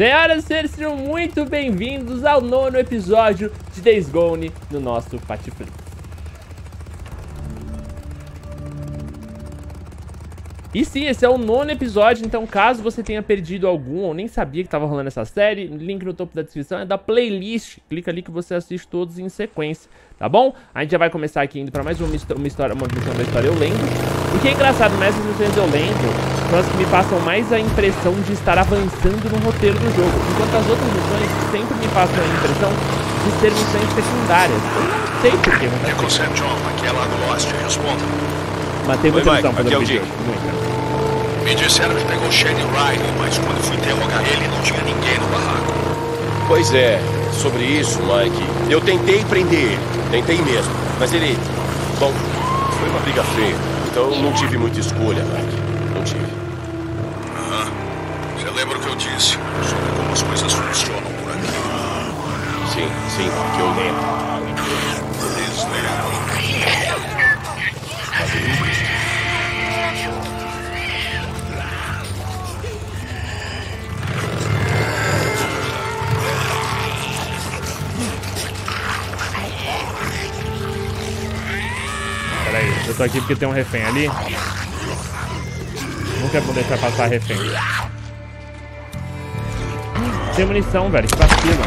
Senhoras e senhores, sejam muito bem-vindos ao 9º episódio de Days Gone no nosso Patiflix. E sim, esse é o 9º episódio, então caso você tenha perdido algum ou nem sabia que estava rolando essa série, link no topo da descrição é da playlist. Clica ali que você assiste todos em sequência, tá bom? A gente já vai começar aqui indo para mais uma missão da história eu lembro. O que é engraçado, mais as missões eu lembro são as que me passam mais a impressão de estar avançando no roteiro do jogo, enquanto as outras missões sempre me passam a impressão de ser missões secundárias. Eu não sei porquê, mas é conceito, John. Aqui é Lago Lost, responda. Matei muita missão pelo vídeo. Me disseram que pegou Shane Riley, mas quando fui interrogar ele, não tinha ninguém no barraco. Pois é, sobre isso, Mike, eu tentei prender ele. Tentei mesmo, mas ele... Bom, foi uma briga feia, então não tive muita escolha, Mike. Não tive. Você lembra o que eu disse sobre como as coisas funcionam por aqui? Sim, Mike, eu lembro. Peraí, eu tô aqui porque tem um refém ali. Nunca é bom deixar passar refém. Tem munição, velho, que vacilo.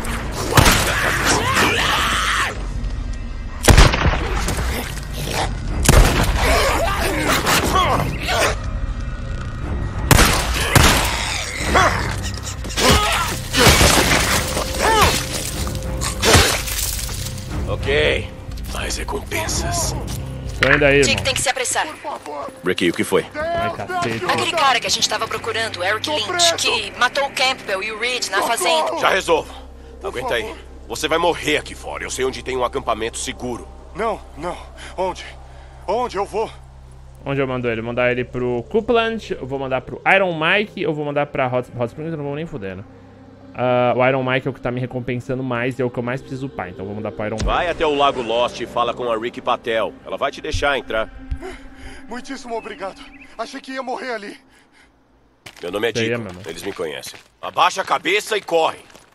Ok, mais recompensas. Tô indo aí, irmão. Dick tem que se apressar. Ricky, o que foi? Ai, cacete. Aquele cara que a gente tava procurando, o Eric Lynch, que matou o Campbell e o Reed na fazenda. Já resolvo. Aguenta aí. Você vai morrer aqui fora. Eu sei onde tem um acampamento seguro. Não. Onde? Onde eu vou? Onde eu mando ele? Vou mandar ele pro Coupland, eu vou mandar pro Iron Mike, eu vou mandar pra Hot Springs, eu não vou nem fudendo. O Iron Mike é o que tá me recompensando mais e é o que eu mais preciso upar, então eu vou mandar pro Iron Mike. Vai até o Lago Lost e fala com a Ricky Patel. Ela vai te deixar entrar. Muitíssimo obrigado. Achei que ia morrer ali. Meu nome é Sei, Dico. mano. Eles me conhecem. Abaixa a cabeça e corre.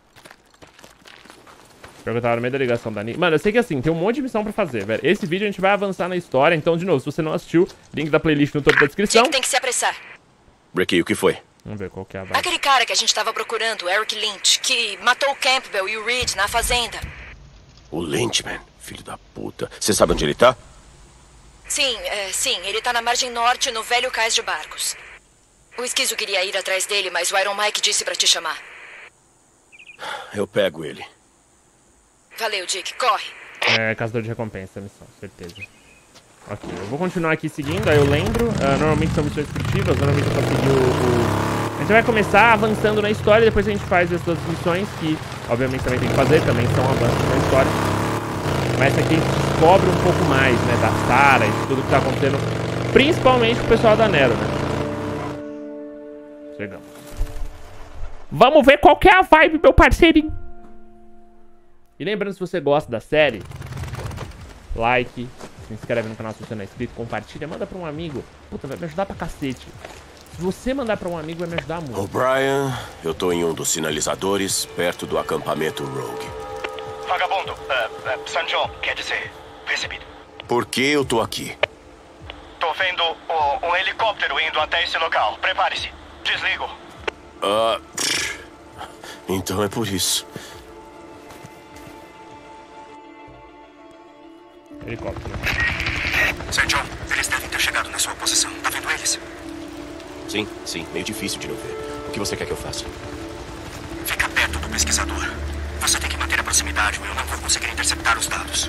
Pior que eu tava no meio da ligação da Nick. Mano, eu sei que assim, tem um monte de missão pra fazer, velho. Esse vídeo a gente vai avançar na história, então, de novo, se você não assistiu, link da playlist no topo da descrição. Dick tem que se apressar. Ricky, o que foi? Vamos ver qual que é a vibe. Aquele cara que a gente tava procurando, o Eric Lynch, que matou o Campbell e o Reed na fazenda. O Lynchman, filho da puta. Você sabe onde ele tá? Sim, ele tá na margem norte, no velho cais de barcos. O esquizo queria ir atrás dele, mas o Iron Mike disse pra te chamar. Eu pego ele. Valeu, Dick. Corre. É, caçador de recompensa, missão, certeza. Ok, eu vou continuar aqui seguindo, aí eu lembro. Normalmente são missões furtivas, normalmente eu só segui A gente vai começar avançando na história, depois a gente faz as outras missões, que obviamente também tem que fazer, também são avanços na história. Mas essa aqui a gente descobre um pouco mais, né, da Sarah e de tudo que tá acontecendo, principalmente com o pessoal da Nero, né? Chegamos. Vamos ver qual que é a vibe, meu parceirinho. E lembrando, se você gosta da série, like, se inscreve no canal se você não é inscrito, compartilha, manda pra um amigo. Puta, vai me ajudar pra cacete. Se você mandar pra um amigo, vai me ajudar muito. O'Brien, eu tô em um dos sinalizadores, perto do acampamento Rogue. Vagabundo. St. John, quer dizer, recebido. Por que eu tô aqui? Tô vendo um helicóptero indo até esse local. Prepare-se. Desligo. Então é por isso. Helicóptero. St. John, eles devem ter chegado na sua posição. Tá vendo eles? Sim, meio difícil de não ver. O que você quer que eu faça? Fica perto do pesquisador. Você tem que manter a proximidade ou eu não vou conseguir interceptar os dados.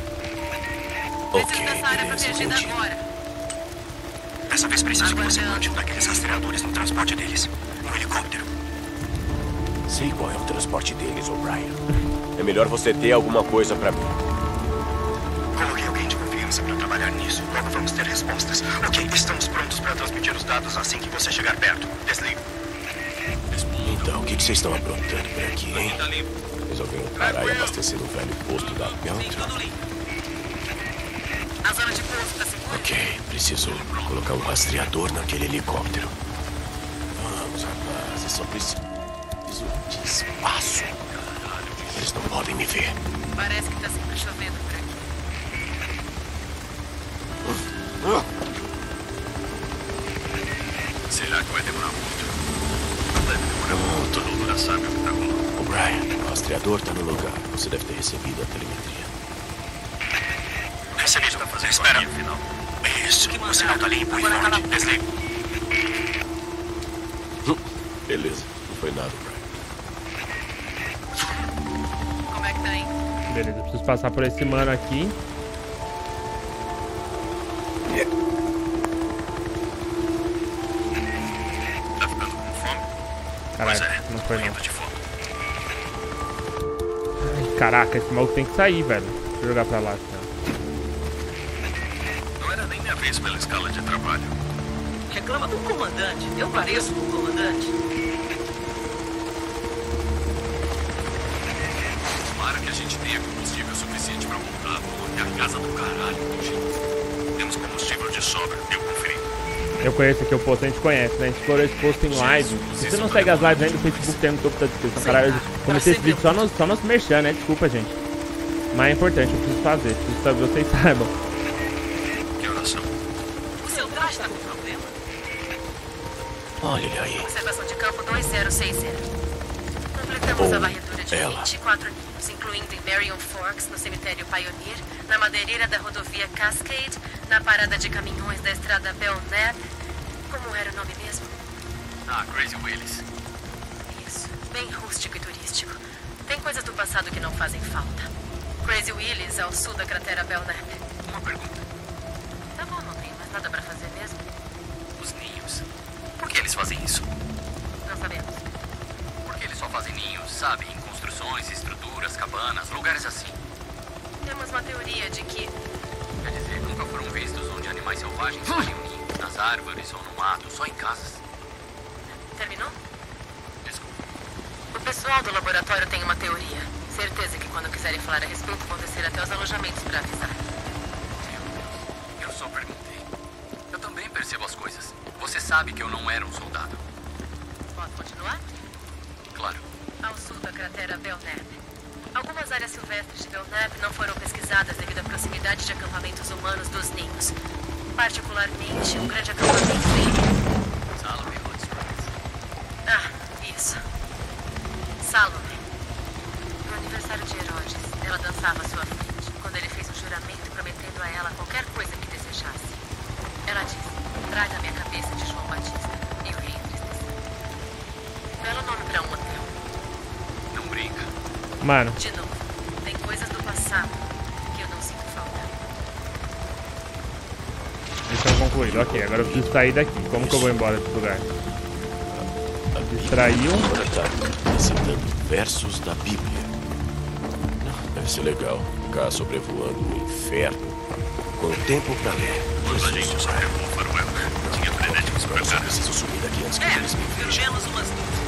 Ok, beleza, entendi. Dessa vez preciso que você mande um daqueles rastreadores no transporte deles. Um helicóptero. Sei qual é o transporte deles, O'Brien. É melhor você ter alguma coisa pra mim. Coloquei alguém de confiança para trabalhar nisso. Logo vamos ter respostas. Ok, estamos prontos para transmitir os dados assim que você chegar perto. Desligo. Então, o que vocês estão aprontando por aqui, hein? Resolveram parar e abastecer o velho posto da Beltra? A zona de pouso tá segura? Ok, preciso colocar um rastreador naquele helicóptero. Vamos, rapaz, eu só preciso preciso de espaço. Eles não podem me ver. Parece que tá sempre chovendo por aqui. Será que vai demorar muito? Não deve demorar muito. Todo mundo já sabe o que tá rolando. O'Brien, o rastreador tá no lugar. Você deve ter recebido a telemetria. Recebi, tá fazendo espera. Final. Isso, o sinal tá limpo e forte. Desliga. Beleza, não foi nada, O'Brien. Como é que tá, hein? Beleza, eu preciso passar por esse mano aqui. Tá ficando com fome? Caralho, Pois é, não foi não. morrendo de fome. Ai, caraca, esse maluco tem que sair, velho. Deixa eu jogar pra lá, cara. Não era nem minha vez pela escala de trabalho. Reclama do comandante. Eu pareço com o comandante. Tomara que a gente tenha combustível suficiente pra voltar. É a casa do caralho, gente. Temos combustível de sobra, eu conferi. Eu conheço aqui o post, a gente conhece, né? A gente explorou esse post em live. Se você não segue as lives aí no Facebook, tem no topo da descrição. Caralho, eu comecei esse vídeo só nos merchan, né? Desculpa, gente. Mas é importante, eu preciso fazer. Preciso que vocês saibam. Que oração? O seu traje tá com problema? Olha ele aí. Observação de campo 2060. Completamos a varredura de ela. 24 ninhos, incluindo em Marion Forks, no cemitério Pioneer, na madeireira da rodovia Cascade, na parada de caminhões da estrada Belknap. Como era o nome mesmo? Ah, Crazy Willis. Isso, bem rústico e turístico. Tem coisas do passado que não fazem falta. Crazy Willis, ao sul da cratera Belknap. Uma pergunta. Tá bom, não tem mais nada pra fazer mesmo? Os ninhos. Por que eles fazem isso? Não sabemos. Porque eles só fazem ninhos, sabe? Em construções, estruturas, cabanas, lugares assim. Temos uma teoria de que Quer dizer, nunca foram vistos onde animais selvagens fazem um ninho. Nas árvores ou no mato, só em casas. terminou? Desculpa. O pessoal do laboratório tem uma teoria. Certeza que quando quiserem falar a respeito vão descer até os alojamentos pra avisar. Meu Deus, eu só perguntei. Eu também percebo as coisas. Você sabe que eu não era um soldado. Posso continuar? Claro. Ao sul da cratera Belknap. Algumas áreas silvestres de Belknap não foram pesquisadas devido à proximidade de acampamentos humanos dos ninhos. Particularmente, um grande acampamento em... Salome Hot Springs. Ah, isso. Salome. No aniversário de Herodes, ela dançava à sua frente, quando ele fez um juramento prometendo a ela qualquer coisa que desejasse. Ela disse, traga a minha cabeça de João Batista, e o rei entristeceu. Belo nome pra um hotel. Não brinca. Mano, De novo, tem coisas do passado que eu não sinto falta. missão concluída. Ok, agora eu preciso sair daqui. Como que eu vou embora desse lugar? Distraiu. Agora tá recitando versos da Bíblia. Deve ser legal ficar sobrevoando o inferno com tempo pra ler. Quando a gente só pegou o faroel, tinha frenéticos pra Eu só cá. preciso sumir daqui antes que eles me Pelo vejam. menos umas duas.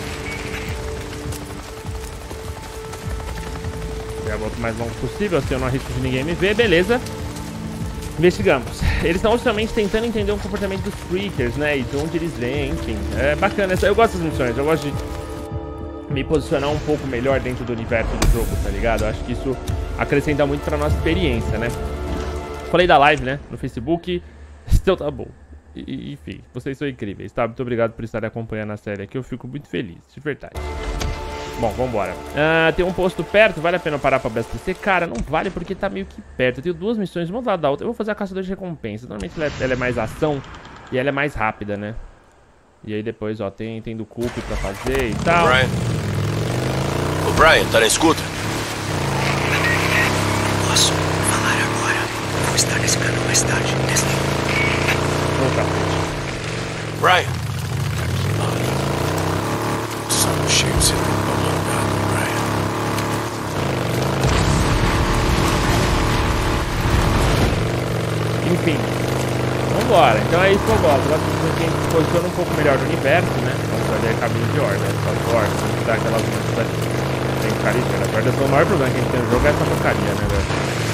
Já volto o mais longo possível, assim eu não arrisco de ninguém me ver, beleza. Investigamos. Eles estão oficialmente tentando entender o comportamento dos Freakers, né? E de onde eles vêm, enfim. É bacana. Eu gosto das missões, eu gosto de me posicionar um pouco melhor dentro do universo do jogo, tá ligado? Eu acho que isso acrescenta muito pra nossa experiência, né? Falei da live, né? No Facebook. Então tá bom. Enfim, vocês são incríveis, tá? Muito obrigado por estarem acompanhando a série aqui. Eu fico muito feliz, de verdade. Bom, vambora. Tem um posto perto, vale a pena parar pra abastecer? Cara, não vale porque tá meio que perto. Eu tenho duas missões, uma do lado da outra. Eu vou fazer a caçadora de recompensa. Normalmente ela é mais ação e ela é mais rápida, né? E aí depois, ó, tem do Coop pra fazer e tal. Brian? Ô, Brian, tá na escuta? Posso falar agora? Vou estar nesse canal mais tarde. Desliga. Opa. Brian? Saco cheio de ser abandonado, Brian. Enfim. Vambora. Então é isso que eu gosto. Eu gosto de que a gente se posiciona um pouco melhor no universo, né? Vamos fazer caminho de ordem, né? Só de ordem. Vamos dar aquelas músicas. Tem carisma. Na verdade, o maior problema que a gente tem no jogo é essa porcaria, né, velho?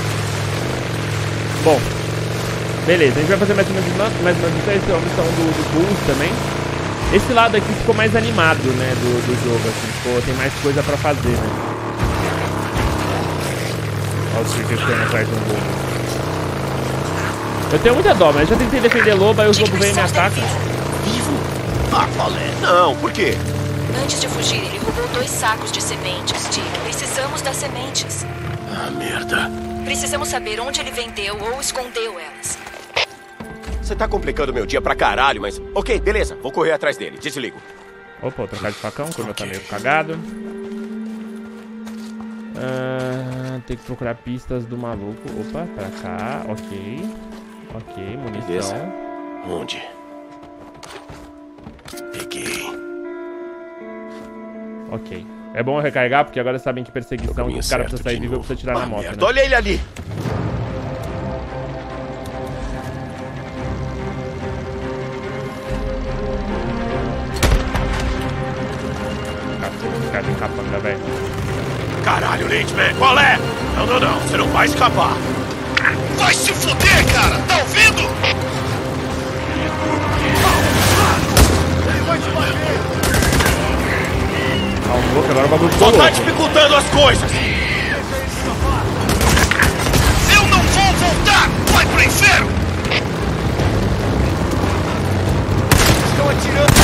Bom. Beleza, a gente vai fazer mais uma missão. Essa é a missão do Bulls também. Esse lado aqui ficou mais animado, né, do jogo, assim, tem mais coisa pra fazer, né? Olha os triggers que apertam um lobo. Eu tenho muita dó, mas eu já tentei defender lobo, aí os lobos vêm e me atacam. Vivo? Ah, qual é? Não, por quê? Antes de fugir, ele roubou 2 sacos de sementes, Dick. Precisamos das sementes. Ah, merda. Precisamos saber onde ele vendeu ou escondeu elas. Você tá complicando meu dia pra caralho, mas... Ok, beleza. Vou correr atrás dele. Desligo. Opa, vou trocar de facão, que o meu tá meio cagado. Tem que procurar pistas do maluco. Opa, pra cá. Ok. Ok, munição. Beleza. Onde? Peguei. Ok. É bom eu recarregar, porque agora sabem que perseguição, que o cara precisa sair vivo, eu preciso tirar na moto, merda. né? Olha ele ali! Esse cara tem capanga, velho. Caralho, Lynchman, qual é? Não, não, não. Você não vai escapar. Vai se fuder, cara! Tá ouvindo? Ele vai te bater! Ah, um louco, agora o bagulho Só ficou tá louco. dificultando as coisas! Eu não vou voltar! Vai pro inferno! Estão atirando!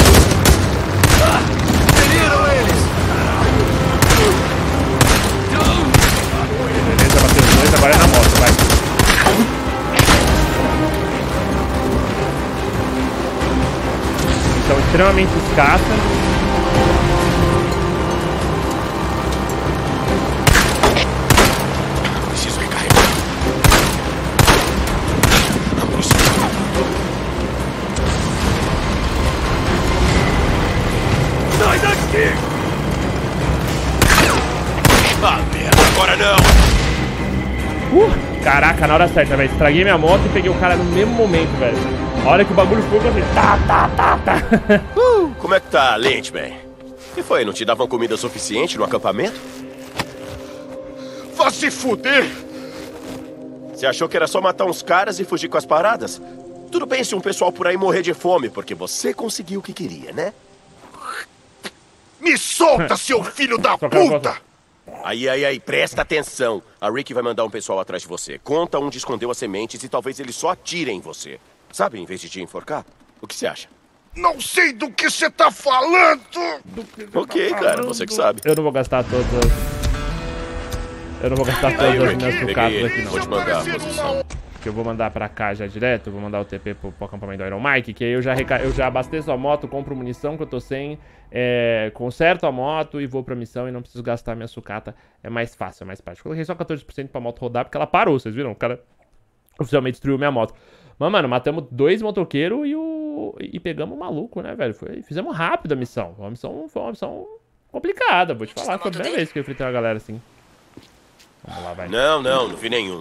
Feriram eles! Beleza, bateu os dois, agora é na moto, vai. Então, extremamente escassa. Preciso recarregar. Sai daqui! Ah, merda, agora não! Caraca, na hora certa, velho. Estraguei minha moto e peguei o cara no mesmo momento, velho. A hora que o bagulho ficou, eu falei, tá. Como é que tá, Lynchman? Que foi? Não te davam comida suficiente no acampamento? Vá se fuder! Você achou que era só matar uns caras e fugir com as paradas? Tudo bem se um pessoal por aí morrer de fome, porque você conseguiu o que queria, né? Me solta, seu filho da puta! Aí, presta atenção. A Rick vai mandar um pessoal atrás de você. Conta onde escondeu as sementes e talvez eles só atirem em você. Sabe, em vez de te enforcar? O que você acha? Não sei do que você tá falando! Ok, cara, você que sabe. Eu não vou gastar todas as... Eu não vou gastar todas as minhas Peguei sucatas ele. aqui, não. Vou te mandar a posição. Que eu vou mandar pra cá já direto. Vou mandar o TP pro acampamento do Iron Mike. Que aí eu já abasteço a moto, compro munição que eu tô sem. Conserto a moto e vou pra missão e não preciso gastar minha sucata. É mais fácil, é mais prático. Coloquei só 14% pra moto rodar porque ela parou, vocês viram? O cara oficialmente destruiu minha moto. Mas, mano, matamos 2 motoqueiros e pegamos o maluco, né, velho? Fizemos rápido a missão. Foi uma missão complicada, vou te falar. Foi a primeira vez que eu enfrentei uma galera assim. Vamos lá, vai. Não vi nenhuma.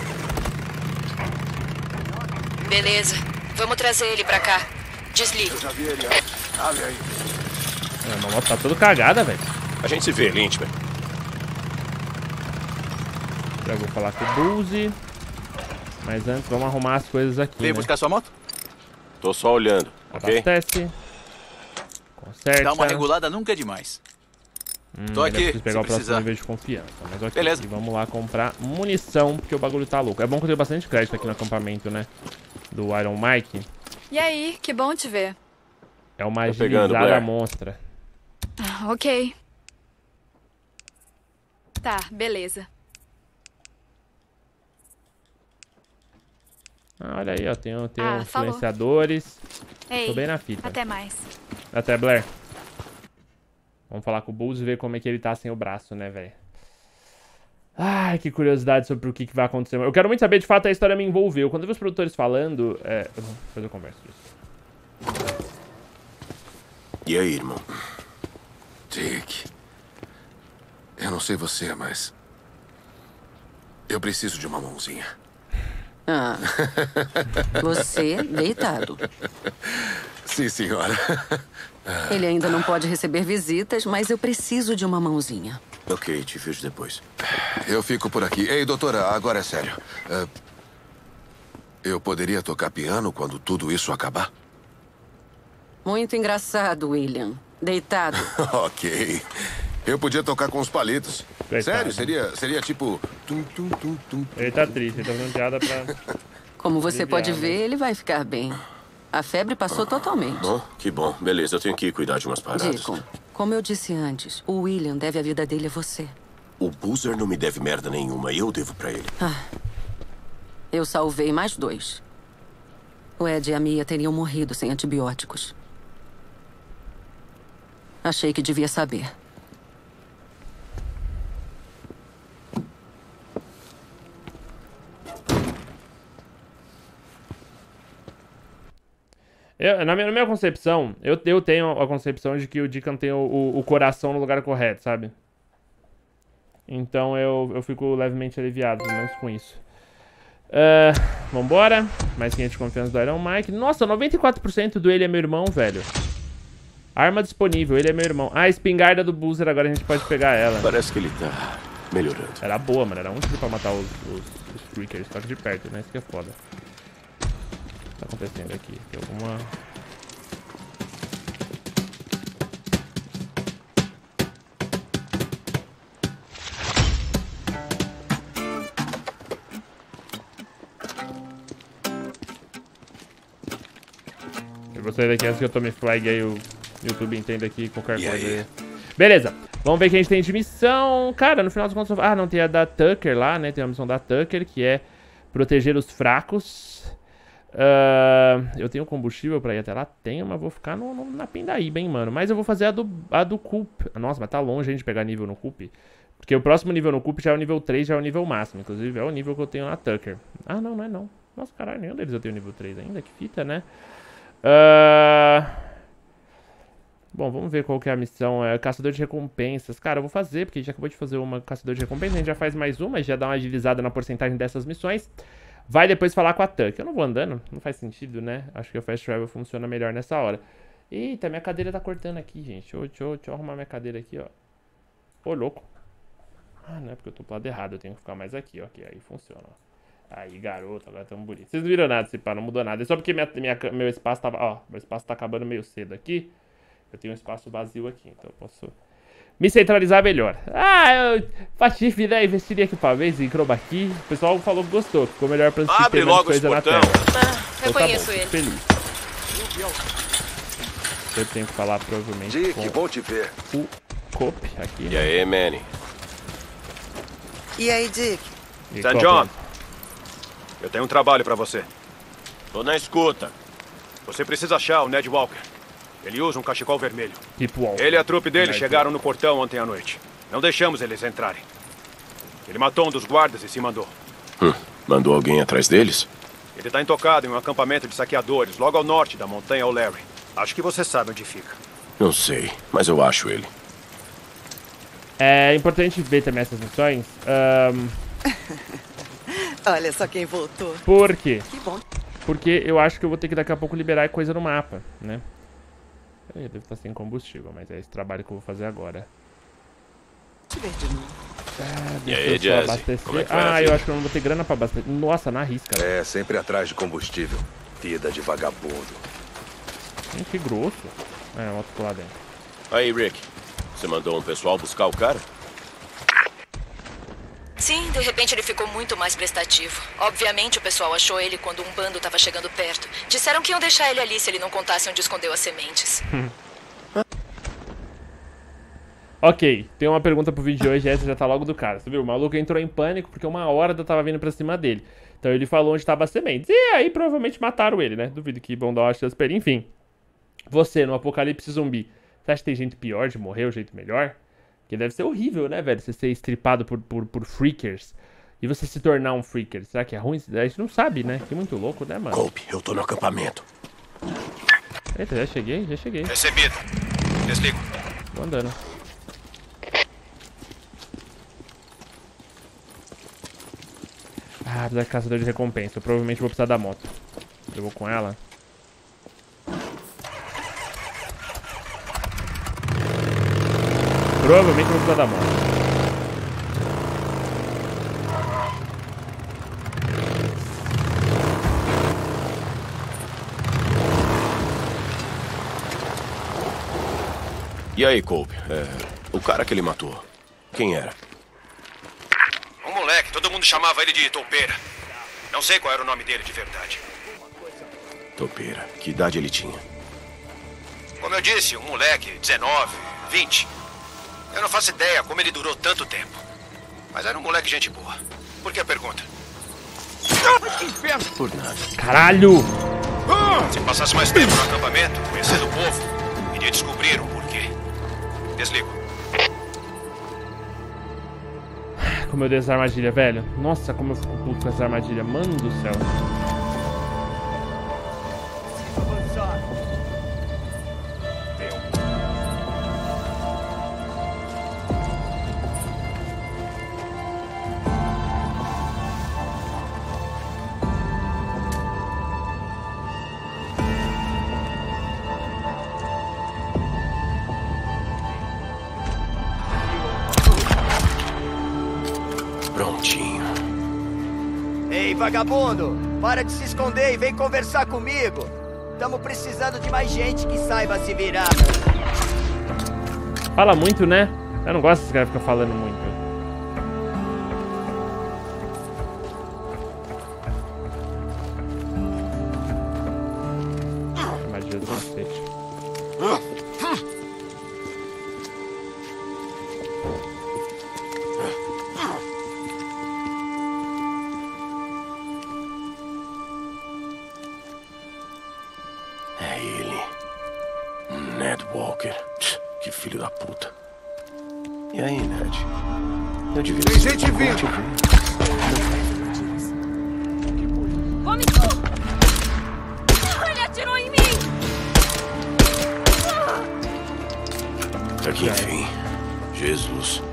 Beleza. Vamos trazer ele pra cá. Desliga. Já vi ele, ó. Olha aí. Minha moto tá toda cagada, velho. A gente se vê, Lynchman. Já vou falar com o Buzi. Mas antes, vamos arrumar as coisas aqui, Veio né? buscar sua moto? Tô só olhando, ok? Abastece. Conserta. Dar uma regulada nunca é demais. Tô Eu aqui, preciso pegar se o próximo precisar. nível de confiança. Mas ok, Beleza. e vamos lá comprar munição, porque o bagulho tá louco. É bom que eu tenho bastante crédito aqui no acampamento, né? Do Iron Mike. E aí, que bom te ver. É uma Tô pegando, agilizada Blair. monstra. Ok. Tá, beleza. Olha aí, ó. Tem falou. influenciadores. Ei, Tô bem na fita. até mais. Até, Blair. Vamos falar com o Bulls e ver como é que ele tá sem o braço, né, velho? Ai, que curiosidade sobre o que vai acontecer. Eu quero muito saber, de fato, a história me envolveu. Quando eu vi os produtores falando... Depois eu converso disso. E aí, irmão? Dick, eu não sei você, mas eu preciso de uma mãozinha. Ah, você deitado. Sim, senhora. Ele ainda não pode receber visitas, mas eu preciso de uma mãozinha. Ok, te vejo depois. Eu fico por aqui. Ei, doutora, agora é sério. Eu poderia tocar piano quando tudo isso acabar? Muito engraçado, William. Deitado. Ok. Eu podia tocar com os palitos. Coitado. Sério, seria tipo... Tum, tum, tum, tum. Ele tá triste, ele tá fazendo piada pra... Como você pode Aliviar, ver, ele vai ficar bem. A febre passou totalmente. Bom, que bom. Beleza, eu tenho que ir cuidar de umas paradas. Deacon, como eu disse antes, o William deve a vida dele a você. O Boozer não me deve merda nenhuma. Eu devo pra ele. Eu salvei mais 2. O Ed e a Mia teriam morrido sem antibióticos. Achei que devia saber. Na minha concepção, eu tenho a concepção de que o Deacon tem o coração no lugar correto, sabe? Então eu fico levemente aliviado, pelo menos com isso. Vambora. Mais 500 de confiança do Iron Mike. Nossa, 94% do ele é meu irmão, velho. Arma disponível, ele é meu irmão. Ah, a espingarda do Boozer, agora a gente pode pegar ela. Parece que ele tá melhorando. Era boa, mano. Era um tiro pra matar os freakers. Só que de perto, né? Isso que é foda. O que tá acontecendo aqui? Tem alguma... Eu vou sair daqui antes que eu tome flag aí, o YouTube entenda aqui qualquer coisa aí. Beleza, vamos ver o que a gente tem de missão. Cara, no final dos contos... Ah, não, tem a da Tucker lá, né? Tem a missão da Tucker, que é proteger os fracos. Eu tenho combustível pra ir até lá? Tenho, mas vou ficar na pindaíba, hein, mano. Mas eu vou fazer a do Coop. Nossa, mas tá longe, hein, de pegar nível no Coop. Porque o próximo nível no Coop já é o nível 3, já é o nível máximo. Inclusive, é o nível que eu tenho na Tucker. Ah, não, não é não. Nossa, caralho, nenhum deles eu tenho nível 3 ainda. Que fita, né? Bom, vamos ver qual que é a missão. Caçador de recompensas. Cara, eu vou fazer, porque a gente acabou de fazer uma caçador de recompensas. A gente já faz mais uma, já dá uma agilizada na porcentagem dessas missões. Vai depois falar com a Tuck. Eu não vou andando, não faz sentido, né? Acho que o Fast Travel funciona melhor nessa hora. Eita, minha cadeira tá cortando aqui, gente. Deixa eu arrumar minha cadeira aqui, ó. Ô, louco. Ah, não é porque eu tô pro lado errado. Eu tenho que ficar mais aqui, ó. Que aí funciona, ó. Aí, garoto, agora tamo bonito. Vocês não viram nada, esse pá, não mudou nada. É só porque meu espaço tava... Ó, meu espaço tá acabando meio cedo aqui. Eu tenho um espaço vazio aqui, então eu posso me centralizar melhor. Eu... Patife, né? Investiria equipamentos em chroma key. O pessoal falou que gostou, ficou melhor pra assistir. Abre logo esse portão. Eu conheço ele. Feliz. Eu tenho que falar provavelmente Dick, bom te ver. O Cop aqui. E aí, Manny? E aí, Dick? St. John, eu tenho um trabalho pra você. Tô na escuta. Você precisa achar o Ned Walker. Ele usa um cachecol vermelho. Tipo Walker. Ele e a trupe dele chegaram no portão ontem à noite. Não deixamos eles entrarem. Ele matou um dos guardas e se mandou. Mandou alguém atrás deles? Ele tá intocado em um acampamento de saqueadores, logo ao norte da montanha O'Leary. Acho que você sabe onde fica. Não sei, mas eu acho ele. É importante ver também essas missões. Olha só quem voltou. Por quê? Que bom. Porque eu acho que eu vou ter que daqui a pouco liberar coisa no mapa, né? Eu devo estar sem combustível, mas é esse trabalho que eu vou fazer agora. Te ver de novo. E aí, Jazzy? Como é que vai, eu acho que eu não vou ter grana pra abastecer. Nossa, na risca. É, sempre atrás de combustível. Vida de vagabundo. Que grosso. Outro lá dentro. Aí, Rick. Você mandou um pessoal buscar o cara? Sim, de repente ele ficou muito mais prestativo. Obviamente o pessoal achou ele quando um bando estava chegando perto. Disseram que iam deixar ele ali se ele não contasse onde escondeu as sementes. Ok, tem uma pergunta pro vídeo de hoje, essa já tá logo do cara. Você viu? O maluco entrou em pânico porque uma horda tava vindo pra cima dele. Então ele falou onde tava as sementes. E aí provavelmente mataram ele, né? Duvido que vão dar uma chance pra ele. Enfim, você no apocalipse zumbi, você acha que tem gente pior de morrer, ou jeito melhor? Porque deve ser horrível, né, velho? Você ser estripado por freakers e você se tornar um freaker. Será que é ruim? A gente não sabe, né? Que muito louco, né, mano? Cope, eu tô no acampamento. Eita, já cheguei. Recebido. Desligo. Tô andando. Da caçador de recompensa. Eu provavelmente vou precisar da moto. Eu vou com ela. Provavelmente eu vou precisar da moto. E aí, Colby? O cara que ele matou, quem era? Um moleque, todo mundo chamava ele de Toupeira. Não sei qual era o nome dele de verdade. Toupeira. Que idade ele tinha? Como eu disse, um moleque, 19, 20. Eu não faço ideia como ele durou tanto tempo. Mas era um moleque gente boa. Por que a pergunta? Por nada. Caralho! Se passasse mais tempo no acampamento, conhecendo o povo, iria descobrir o porquê. Desligo. Como eu dei essa armadilha, velho. Nossa, como eu fico puto com essa armadilha. Mano do céu. Prontinho. Ei, vagabundo! Para de se esconder e vem conversar comigo! Estamos precisando de mais gente que saiba se virar. Fala muito, né? Eu não gosto desse cara ficar falando muito. Magia do cacete. É ele. Ned Walker. Que filho da puta. E aí, Ned? Eu devia... Tem gente vindo! Come tu! Ele atirou em mim! Até que enfim. Jesus.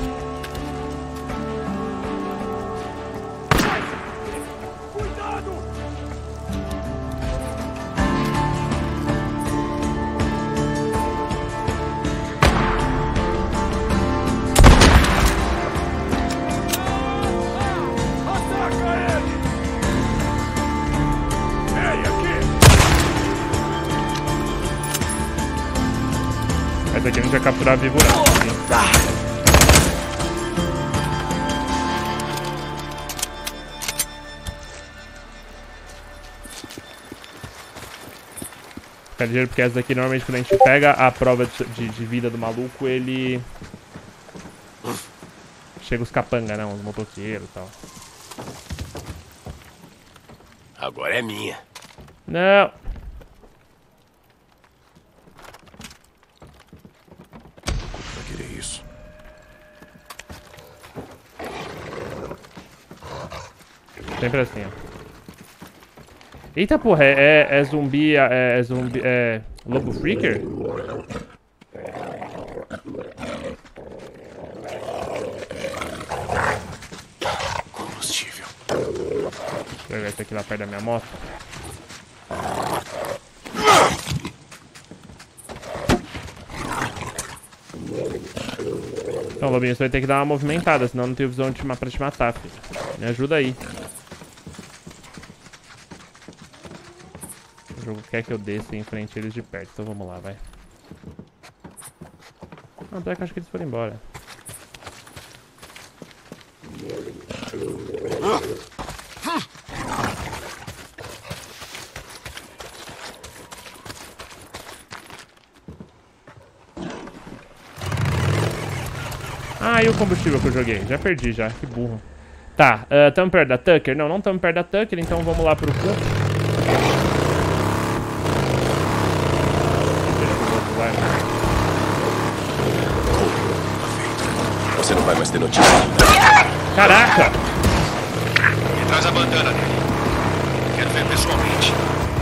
Essa aqui a gente vai capturar vivo não. Fica ligeiro porque essa daqui normalmente quando a gente pega a prova de vida do maluco, ele... Chega os capanga, né? Os motoqueiros e tal. Agora é minha. Não. Vai querer isso. Sempre assim, ó. Eita porra, é zumbi, é zumbi, é lobo freaker? Combustível. Deixa eu ver esse aqui lá perto da minha moto. Então, Lobinho, você vai ter que dar uma movimentada, senão não tenho visão pra te matar, filho. Me ajuda aí. O jogo quer que eu desça e enfrente eles de perto, então vamos lá, vai. Não, até que acho que eles foram embora. Ah, e o combustível que eu joguei? Já perdi, já. Que burro. Tá, tamo perto da Tucker? Não, não tamo perto da Tucker, então vamos lá pro cu. Você não vai mais ter notícia. Caraca! E traz a bandana dele. Quero ver pessoalmente.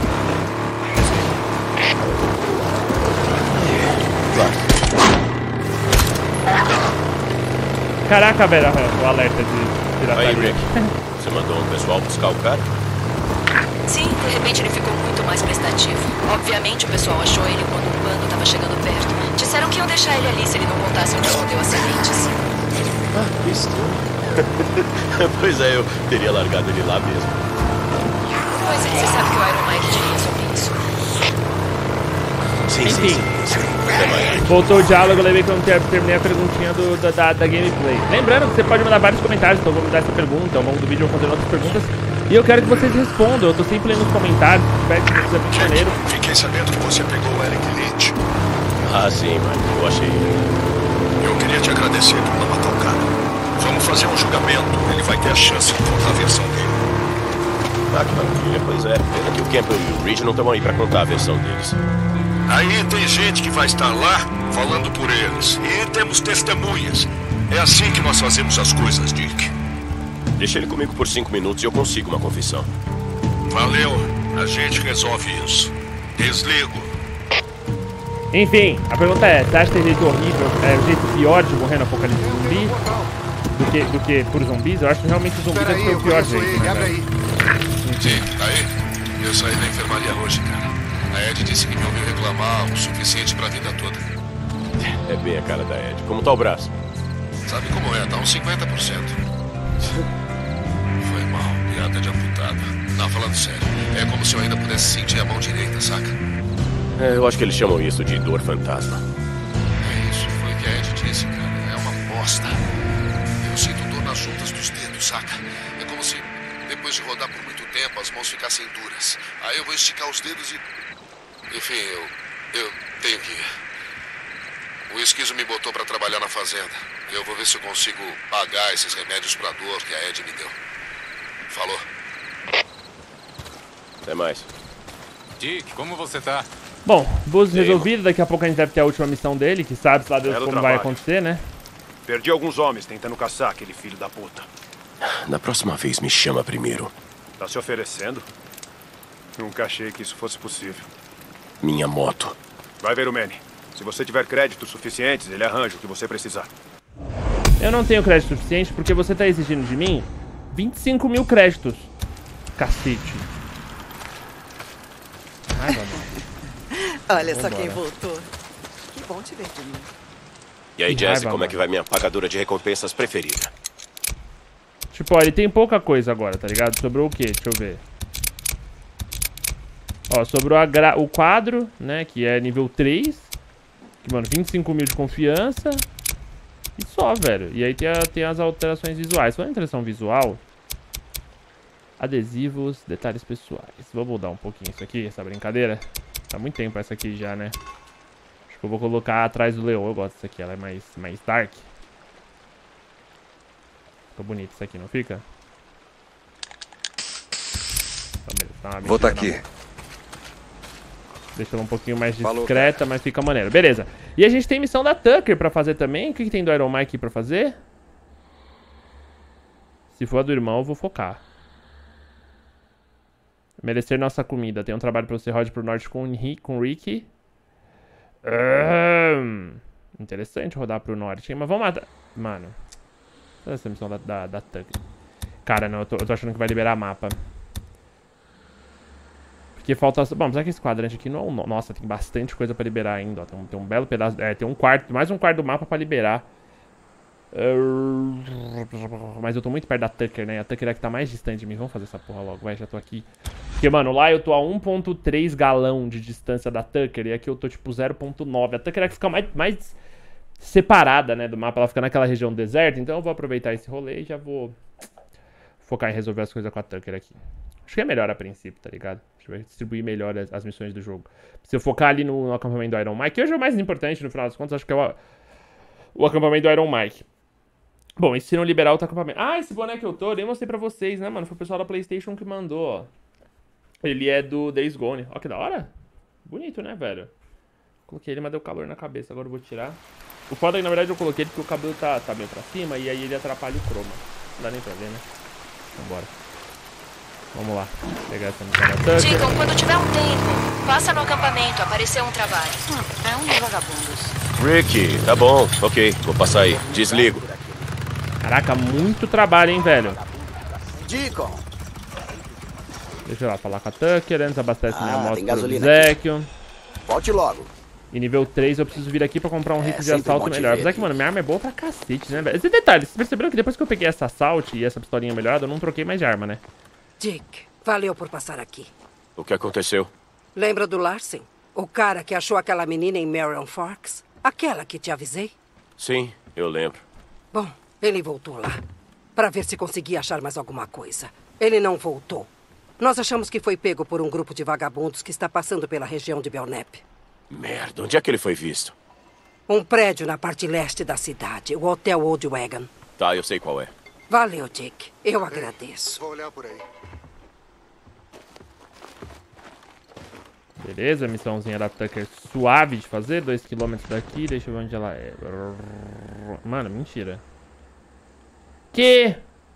Caraca, velho, o alerta de pirataria. Aí, Rick, você mandou um pessoal buscar o cara? Sim, de repente ele ficou muito mais prestativo. Obviamente o pessoal achou ele quando um bando estava chegando perto. Disseram que iam deixar ele ali se ele não contasse onde escondeu as sementes. Ah, que estranho. Pois é, eu teria largado ele lá mesmo. Pois é, você sabe que o Iron Mike diria sobre isso. Sim, sim, sim. Voltou o diálogo, eu lembrei que eu não terminei a perguntinha da gameplay. Lembrando que você pode mandar vários comentários, então eu vou mudar essa pergunta. Ao longo do vídeo eu vou fazer outras perguntas. E eu quero que vocês respondam. Eu tô sempre lendo os comentários, feedback que você é muito maneiro. Fiquei sabendo que você pegou o Eric Lynch. Ah, sim, mano. Eu achei. Eu queria te agradecer por não matar o cara. Vamos fazer um julgamento. Ele vai ter a chance de contar a versão dele. Ah, que maravilha. Pois é. Pena que o Campbell e o Reed não estão aí pra contar a versão deles. Aí tem gente que vai estar lá falando por eles. E temos testemunhas. É assim que nós fazemos as coisas, Dick. Deixa ele comigo por 5 minutos e eu consigo uma confissão. Valeu. A gente resolve isso. Desligo. Enfim, a pergunta é, você acha que tem jeito horrível, o jeito pior de morrer no apocalipse zumbi do que por zumbis? Eu acho que realmente o zumbi deve ser o pior jeito, né, velho? Sim, aí, eu saí da enfermaria hoje, cara. A Ed disse que me ouviu reclamar o suficiente pra vida toda. É bem a cara da Ed. Como tá o braço? Sabe como é, tá uns 50%. Foi mal, piada de amputado. Não, falando sério, é como se eu ainda pudesse sentir a mão direita, saca? Eu acho que eles chamam isso de dor fantasma. É isso, foi o que a Ed disse, cara. É uma bosta. Eu sinto dor nas juntas dos dedos, saca? É como se, depois de rodar por muito tempo, as mãos ficassem duras. Aí eu vou esticar os dedos e... Enfim, eu tenho que ir. O esquizo me botou pra trabalhar na fazenda. Eu vou ver se eu consigo pagar esses remédios pra dor que a Ed me deu. Falou. Até mais. Dick, como você tá? Bom, Buzz resolvido, daqui a pouco a gente deve ter a última missão dele, que sabe lá Deus como vai acontecer, né? Perdi alguns homens tentando caçar aquele filho da puta. Na próxima vez me chama primeiro. Tá se oferecendo? Nunca achei que isso fosse possível. Minha moto. Vai ver o Manny. Se você tiver créditos suficientes, ele arranja o que você precisar. Eu não tenho crédito suficiente porque você tá exigindo de mim 25 mil créditos. Cacete. Ai, olha só quem voltou. Que bom te ver de novo. E aí, Jesse, como é que vai minha pagadora de recompensas preferida? Tipo, ó, ele tem pouca coisa agora, tá ligado? Sobrou o quê? Deixa eu ver. Ó, sobrou o quadro, né? Que é nível 3. Que, mano, 25 mil de confiança. E só, velho. E aí tem as alterações visuais. Falando em alteração visual... Adesivos, detalhes pessoais. Vou mudar um pouquinho isso aqui, essa brincadeira. Tá muito tempo essa aqui já, né? Acho que eu vou colocar atrás do leão. Eu gosto dessa aqui, ela é mais dark. Ficou bonito isso aqui, não fica? Então, beleza, tá vou tá aqui. Deixa ela um pouquinho mais discreta, mas fica maneiro. Beleza. E a gente tem missão da Tucker pra fazer também. O que tem do Iron Mike pra fazer? Se for a do irmão, eu vou focar. Merecer nossa comida. Tem um trabalho pra você, Rod, pro norte com Rick. Interessante rodar pro norte, hein? Mas vamos matar... Mano. Olha essa missão da Tucker. Cara, não. Eu tô achando que vai liberar mapa. Porque falta... Bom, será que esse quadrante aqui não é um... Nossa, tem bastante coisa pra liberar ainda, ó. Tem um belo pedaço... tem um quarto... Mais um quarto do mapa pra liberar. Mas eu tô muito perto da Tucker, né? A Tucker é que tá mais distante de mim. Vamos fazer essa porra logo, vai, já tô aqui. Porque, mano, lá eu tô a 1.3 galão de distância da Tucker. E aqui eu tô, tipo, 0.9. A Tucker é que fica mais separada, né, do mapa. Ela fica naquela região deserta. Então eu vou aproveitar esse rolê e já vou focar em resolver as coisas com a Tucker aqui. Acho que é melhor a princípio, tá ligado? Acho que vai distribuir melhor as missões do jogo. Se eu focar ali no acampamento do Iron Mike, que hoje é o mais importante, no final das contas, acho que é o acampamento do Iron Mike. Bom, e se não liberar outro acampamento... Ah, esse boné que eu tô, eu nem mostrei pra vocês, né, mano? Foi o pessoal da PlayStation que mandou, ó. Ele é do Days Gone. Ó, que da hora. Bonito, né, velho? Coloquei ele, mas deu calor na cabeça. Agora eu vou tirar. O foda é que, na verdade, eu coloquei ele porque o cabelo tá meio pra cima e aí ele atrapalha o croma. Não dá nem pra ver, né? Vambora. Vamos lá. Pegar essa missão da Tucker. Digam, quando tiver um tempo, passa no acampamento. Apareceu um trabalho. É um dos vagabundos. Ricky, tá bom. Ok, vou passar aí. Desligo. Caraca, muito trabalho, hein, velho? Deacon. Deixa eu lá falar com a Tucker. Antes abastece minha moto pro obséquio. Volte logo. E nível 3 eu preciso vir aqui pra comprar um rifle de assalto melhor. Apesar que, mano, minha arma é boa pra cacete, né, velho? Esse detalhe, vocês perceberam que depois que eu peguei essa assault e essa pistolinha melhorada, eu não troquei mais de arma, né? Dick, valeu por passar aqui. O que aconteceu? Lembra do Larsen? O cara que achou aquela menina em Marion Forks? Aquela que te avisei? Sim, eu lembro. Bom, ele voltou lá. Pra ver se conseguia achar mais alguma coisa. Ele não voltou. Nós achamos que foi pego por um grupo de vagabundos que está passando pela região de Belknap. Merda, onde é que ele foi visto? Um prédio na parte leste da cidade, o Hotel Old Wagon. Tá, eu sei qual é. Valeu, Dick. Eu agradeço. Vou olhar por aí. Beleza, missãozinha da Tucker suave de fazer. 2 km daqui, deixa eu ver onde ela é. Mano, mentira. Que?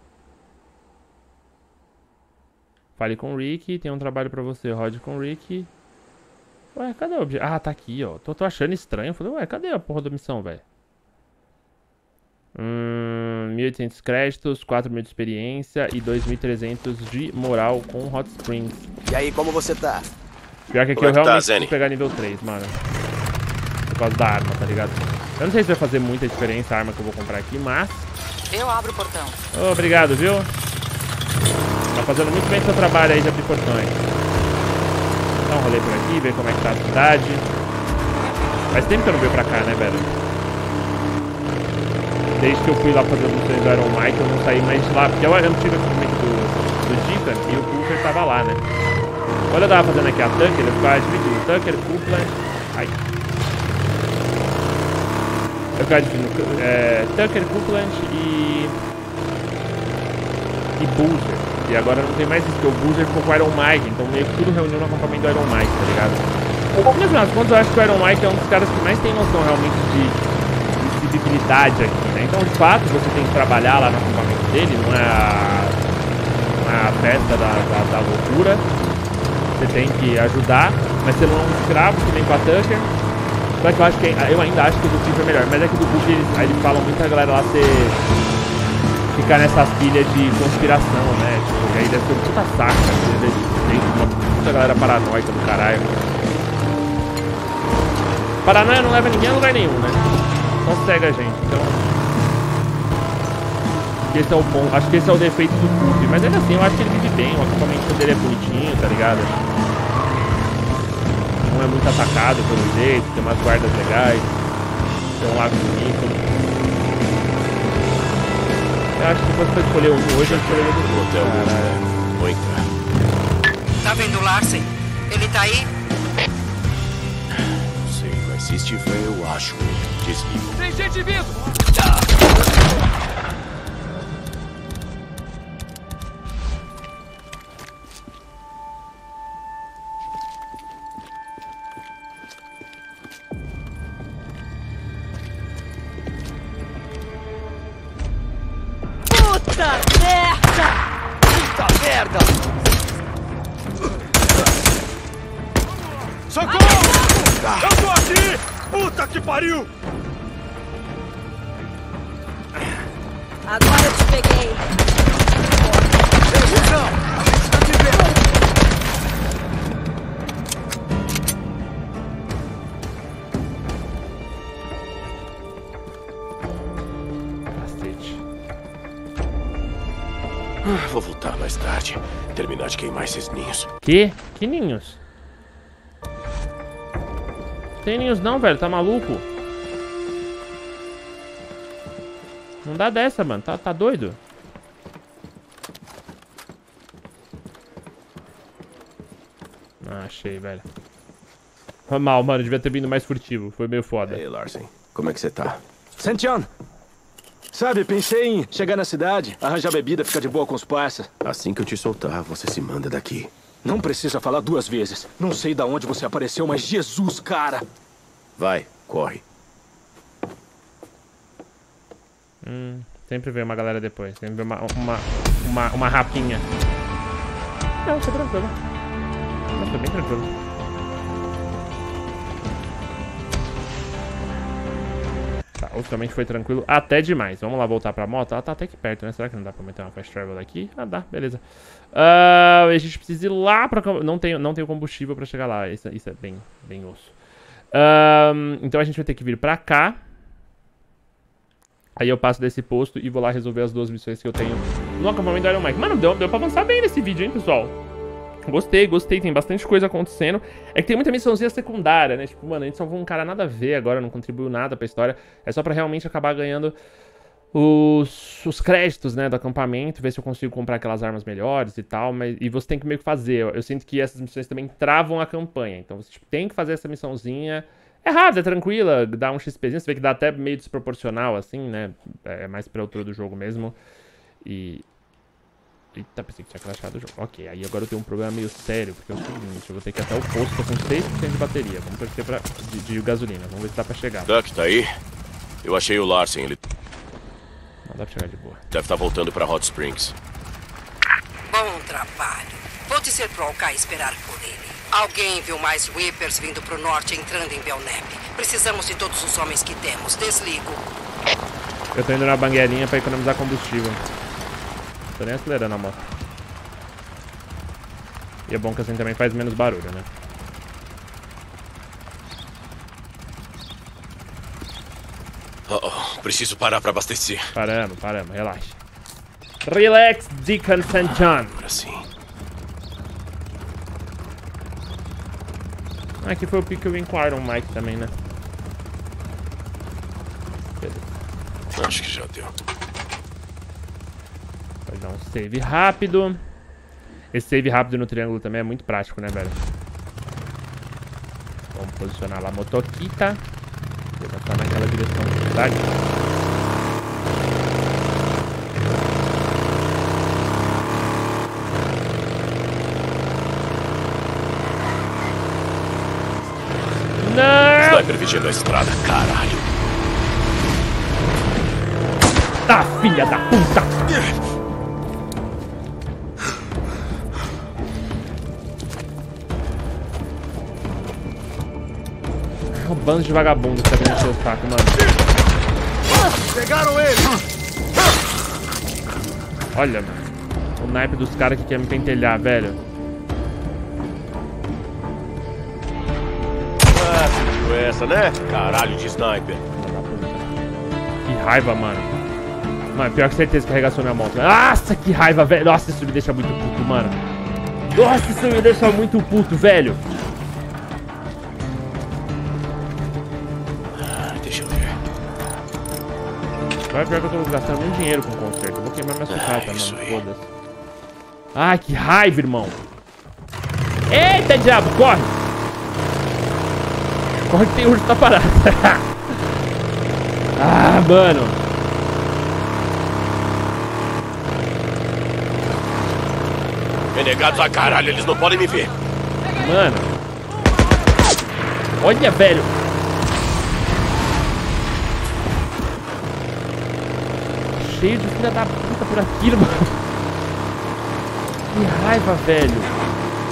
Fale com o Rick, tem um trabalho pra você, rode com o Rick. Ué, cadê o objeto? Ah, tá aqui, ó. Tô achando estranho. Falei, ué, cadê a porra da missão, velho? 1.800 créditos, 4.000 de experiência e 2.300 de moral com Hot Springs. E aí, como você tá? Pior que aqui eu realmente preciso pegar nível 3, mano. Por causa da arma, tá ligado? Eu não sei se vai fazer muita diferença a arma que eu vou comprar aqui, mas... Eu abro o portão. Oh, obrigado, viu? Tá fazendo muito bem seu trabalho aí de abrir portões. Dá um rolê por aqui, ver como é que tá a cidade. Faz tempo que eu não venho pra cá, né, velho? Desde que eu fui lá fazer as missões do Iron Mike, eu não saí mais de lá. Porque eu não tive ativamente do Deacon e o Cooper tava lá, né? Olha, eu tava fazendo aqui a Tucker, eu ficava dividindo. Tucker, Coupland... Ai. Eu ficava dividindo Tucker, Coupland e Boozer. E agora não tem mais isso, porque o Boozer ficou com o Iron Mike. Então meio que tudo reuniu no acampamento do Iron Mike, tá ligado? No final das contas, eu acho que o Iron Mike é um dos caras que mais tem noção realmente de visibilidade aqui, né? Então, de fato, você tem que trabalhar lá no acampamento dele, não é a festa da loucura. Você tem que ajudar, mas você não é um escravo, que nem com a Tucker. Só que eu ainda acho que o do Steve é melhor. Mas é que do Book eles falam muita galera lá ficar nessas pilhas de conspiração, né? Tipo, aí deve ser um puta saca, tem uma puta galera paranoica do caralho. Paranoia não leva ninguém a lugar nenhum, né? Só cega a gente, então... Esse é o ponto, acho que esse é o defeito do Coop. Mas ainda assim, eu acho que ele vive bem, o acampamento dele é bonitinho, tá ligado? Não é muito atacado pelo jeito, tem umas guardas legais, tem um lago bonito. Eu acho que se fosse pra escolher um hoje, eu escolheria do hotel. Vou entrar. Tá vendo o Larsen? Ele tá aí? Não sei, mas se estiver, eu acho ele. Desligo. Tem gente vindo! Puta merda! Puta merda! Socorro! Eu tô aqui! Puta que pariu! Agora eu te peguei. Cacete. Vou voltar mais tarde. Terminar de queimar esses ninhos. Que? Que ninhos? Tem ninhos não, velho. Tá maluco? Não dá dessa, mano. Tá doido? Ah, achei, velho. Foi mal, mano. Devia ter vindo mais furtivo. Foi meio foda. Ei, Larsen. Como é que você tá? Santian, sabe, pensei em chegar na cidade, arranjar bebida, ficar de boa com os parça. Assim que eu te soltar, você se manda daqui. Não precisa falar 2 vezes. Não sei de onde você apareceu, mas Jesus, cara! Vai, corre. Sempre vem uma galera depois. Sempre vem uma rapinha. Não, tá tranquilo. Mas foi bem tranquilo. Tá, ultimamente foi tranquilo até demais. Vamos lá voltar pra moto. Ela tá até aqui perto, né? Será que não dá pra meter uma fast travel aqui? Ah, dá, beleza. A gente precisa ir lá pra... Não tem combustível pra chegar lá. Isso é bem osso. Então a gente vai ter que vir pra cá. Aí eu passo desse posto e vou lá resolver as 2 missões que eu tenho no acampamento do Iron Mike. Mano, deu pra avançar bem nesse vídeo, hein, pessoal? Gostei, tem bastante coisa acontecendo. É que tem muita missãozinha secundária, né? Tipo, mano, a gente salvou um cara nada a ver agora, não contribuiu nada pra história. É só pra realmente acabar ganhando os créditos, né, do acampamento, ver se eu consigo comprar aquelas armas melhores e tal, e você tem que meio que fazer. Eu sinto que essas missões também travam a campanha, então você tipo, tem que fazer essa missãozinha. É rápida, é tranquila, dá um XPzinho, você vê que dá até meio desproporcional, assim, né, é mais pra altura do jogo mesmo. Eita, pensei que tinha crashado o jogo. Ok, aí agora eu tenho um problema meio sério, porque é o seguinte, eu vou ter que ir até o posto, tô com 6% de bateria, vamos torcer de gasolina, vamos ver se dá pra chegar. Duck, tá aí? Eu achei o Larsen, ele... Não dá pra chegar de boa. Deve estar voltando pra Hot Springs. Bom trabalho. Vou dizer pro Alkai esperar por ele. Alguém viu mais Whippers vindo pro norte entrando em Belknap. Precisamos de todos os homens que temos. Desligo. Eu tô indo na bangueirinha pra economizar combustível. Tô nem acelerando a moto. E é bom que assim também faz menos barulho, né? Preciso parar pra abastecer. Paramos, relaxa. Relax, Deacon St. John. Agora sim. Aqui foi o pique que eu vim com o Iron Mike também, né? Beleza. Acho que já deu. Vai dar um save rápido. Esse save rápido no triângulo também é muito prático, né, velho? Vamos posicionar lá a motoquita. Vou botar naquela direção de cidade. Não! Sniper vigiando a estrada, caralho. Tá, filha da puta! É um bando de vagabundo que tá vindo encher o saco, mano. Pegaram ele! Olha, mano. O naipe dos caras que quer me pentelhar, velho. Essa, né? Caralho de sniper. Que raiva, mano. Mano, pior que certeza que arregaçou minha moto. Nossa, que raiva, velho. Nossa, isso me deixa muito puto, mano. Nossa, isso me deixa muito puto, velho. Deixa eu ver. Agora pior que eu tô gastando muito dinheiro com o conserto. Eu vou queimar minha sucata, mano. Foda-se. Ai, que raiva, irmão. Eita, diabo, corre. Corre que tem urso tá parado. Ah, mano. Renegados a caralho, eles não podem me ver. Mano. Olha, velho. Cheio de filha da puta por aquilo, mano. Que raiva, velho.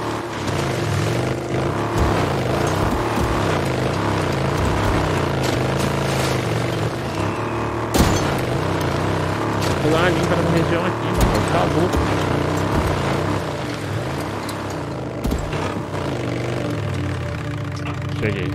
Vou dar uma limpa nessa região aqui, mano. Tá louco. Cheguei.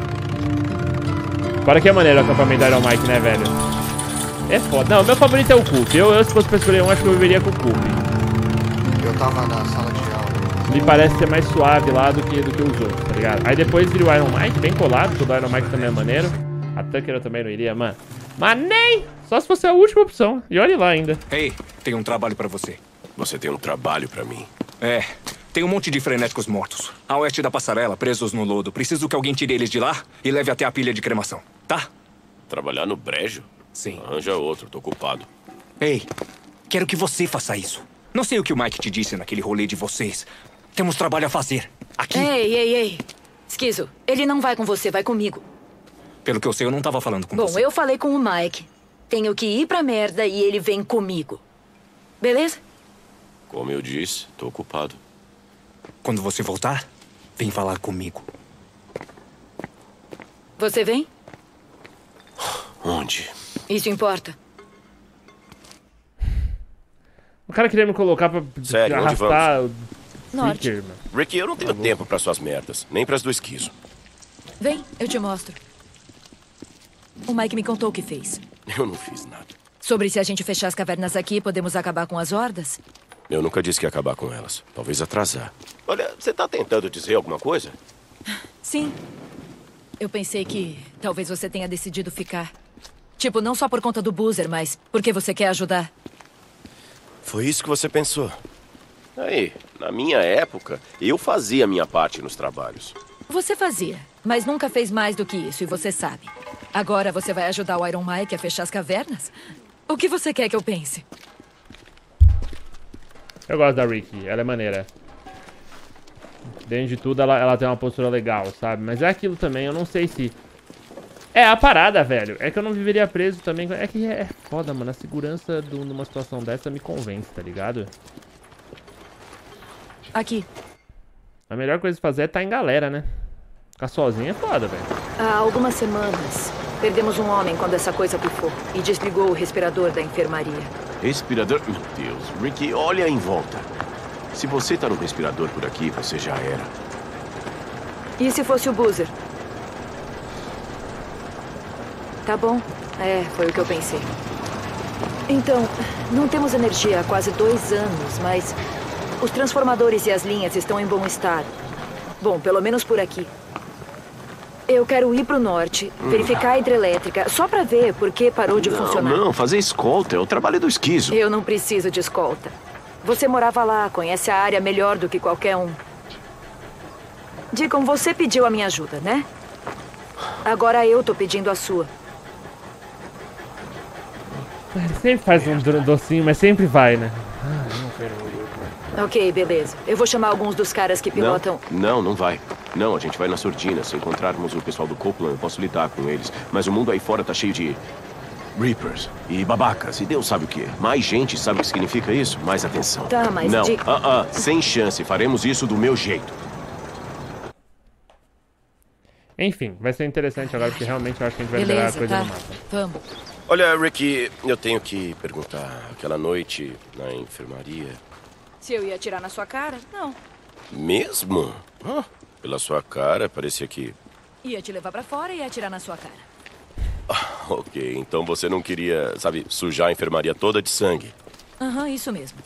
Agora que é maneiro o acampamento da Iron Mike, né, velho? É foda. Não, meu favorito é o Coop. Eu se fosse pra escolher um, acho que eu viveria com o Coop. Eu tava na sala de aula. Me parece ser mais suave lá do que os outros, tá ligado? Aí depois vira o Iron Mike, bem colado, todo o Iron Mike também é maneiro. A Tucker eu também não iria, mano. Mas nem! Só se fosse a última opção. E olhe lá ainda. Ei, tem um trabalho pra você. Você tem um trabalho pra mim? É. Tem um monte de frenéticos mortos. A oeste da passarela, presos no lodo. Preciso que alguém tire eles de lá e leve até a pilha de cremação. Tá? Trabalhar no brejo? Sim. Arranja outro, tô ocupado. Ei, quero que você faça isso. Não sei o que o Mike te disse naquele rolê de vocês. Temos trabalho a fazer. Aqui. Ei. Esquizo, ele não vai com você, vai comigo. Pelo que eu sei, eu não tava falando com você. Bom, eu falei com o Mike. Tenho que ir pra merda e ele vem comigo. Beleza? Como eu disse, tô ocupado. Quando você voltar, vem falar comigo. Você vem? Onde? Isso importa. O cara queria me colocar pra Sério, arrastar onde o Norte. Freaker, mano. Ricky, eu não tenho tempo pra suas merdas. Nem pras do esquizo. Vem, eu te mostro. O Mike me contou o que fez. Eu não fiz nada. Sobre se a gente fechar as cavernas aqui, podemos acabar com as hordas? Eu nunca disse que ia acabar com elas. Talvez atrasar. Olha, você tá tentando dizer alguma coisa? Sim. Eu pensei que talvez você tenha decidido ficar. Tipo, não só por conta do Boozer, mas porque você quer ajudar. Foi isso que você pensou? Aí, na minha época, eu fazia a minha parte nos trabalhos. Você fazia, mas nunca fez mais do que isso, e você sabe. Agora você vai ajudar o Iron Mike a fechar as cavernas? O que você quer que eu pense? Eu gosto da Ricky, ela é maneira. Dentro de tudo, ela tem uma postura legal, sabe? Mas é aquilo também, eu não sei se... É a parada, velho. É que eu não viveria preso também. É que é foda, mano. A segurança numa situação dessa me convence, tá ligado? Aqui. A melhor coisa de fazer é estar em galera, né? Ficar sozinho é foda, velho. Há algumas semanas, perdemos um homem quando essa coisa pifou e desligou o respirador da enfermaria. Respirador? Meu Deus, Ricky, olha em volta. Se você tá no respirador por aqui, você já era. E se fosse o Boozer? Tá bom. Foi o que eu pensei. Então, não temos energia há quase 2 anos, mas os transformadores e as linhas estão em bom estado. Bom, pelo menos por aqui. Eu quero ir pro norte, verificar a hidrelétrica, só pra ver por que parou de funcionar. Não, fazer escolta é o trabalho do esquizo. Eu não preciso de escolta. Você morava lá, conhece a área melhor do que qualquer um. Deacon, você pediu a minha ajuda, né? Agora eu tô pedindo a sua. Ele sempre faz um docinho, mas sempre vai, né? Ok, beleza. Eu vou chamar alguns dos caras que pilotam... Não vai. Não, a gente vai na sordina. Se encontrarmos o pessoal do Copeland, eu posso lidar com eles. Mas o mundo aí fora tá cheio de... Reapers e babacas, e Deus sabe o quê. Mais gente sabe o que significa isso? Mais atenção. Tá, mas... Não, sem chance. Faremos isso do meu jeito. Enfim, vai ser interessante agora, porque realmente eu acho que a gente vai liberar a coisa no mapa. Vamos. Olha, Ricky, eu tenho que perguntar. Aquela noite na enfermaria... Se eu ia atirar na sua cara? Não. Mesmo? Pela sua cara, parecia que... Ia te levar pra fora e ia atirar na sua cara. Ok, então você não queria, sabe, sujar a enfermaria toda de sangue. Isso mesmo.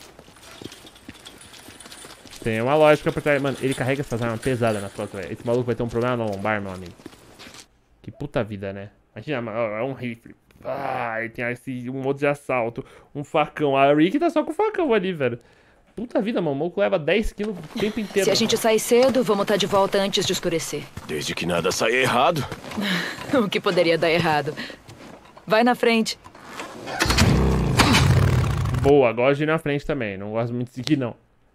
Tem uma lógica por trás. Mano, ele carrega essas armas pesadas nas costas, velho. Esse maluco vai ter um problema na lombar, meu amigo. Que puta vida, né? Imagina, é um rifle. E tem um outro de assalto. Um facão. A Rick tá só com o facão ali, velho. Puta vida, mano. O maluco leva 10 quilos o tempo inteiro. Se a gente sair cedo, vamos estar de volta antes de escurecer. Desde que nada saia errado. O que poderia dar errado? Vai na frente. Boa, gosto de ir na frente também. Não gosto muito de seguir, não.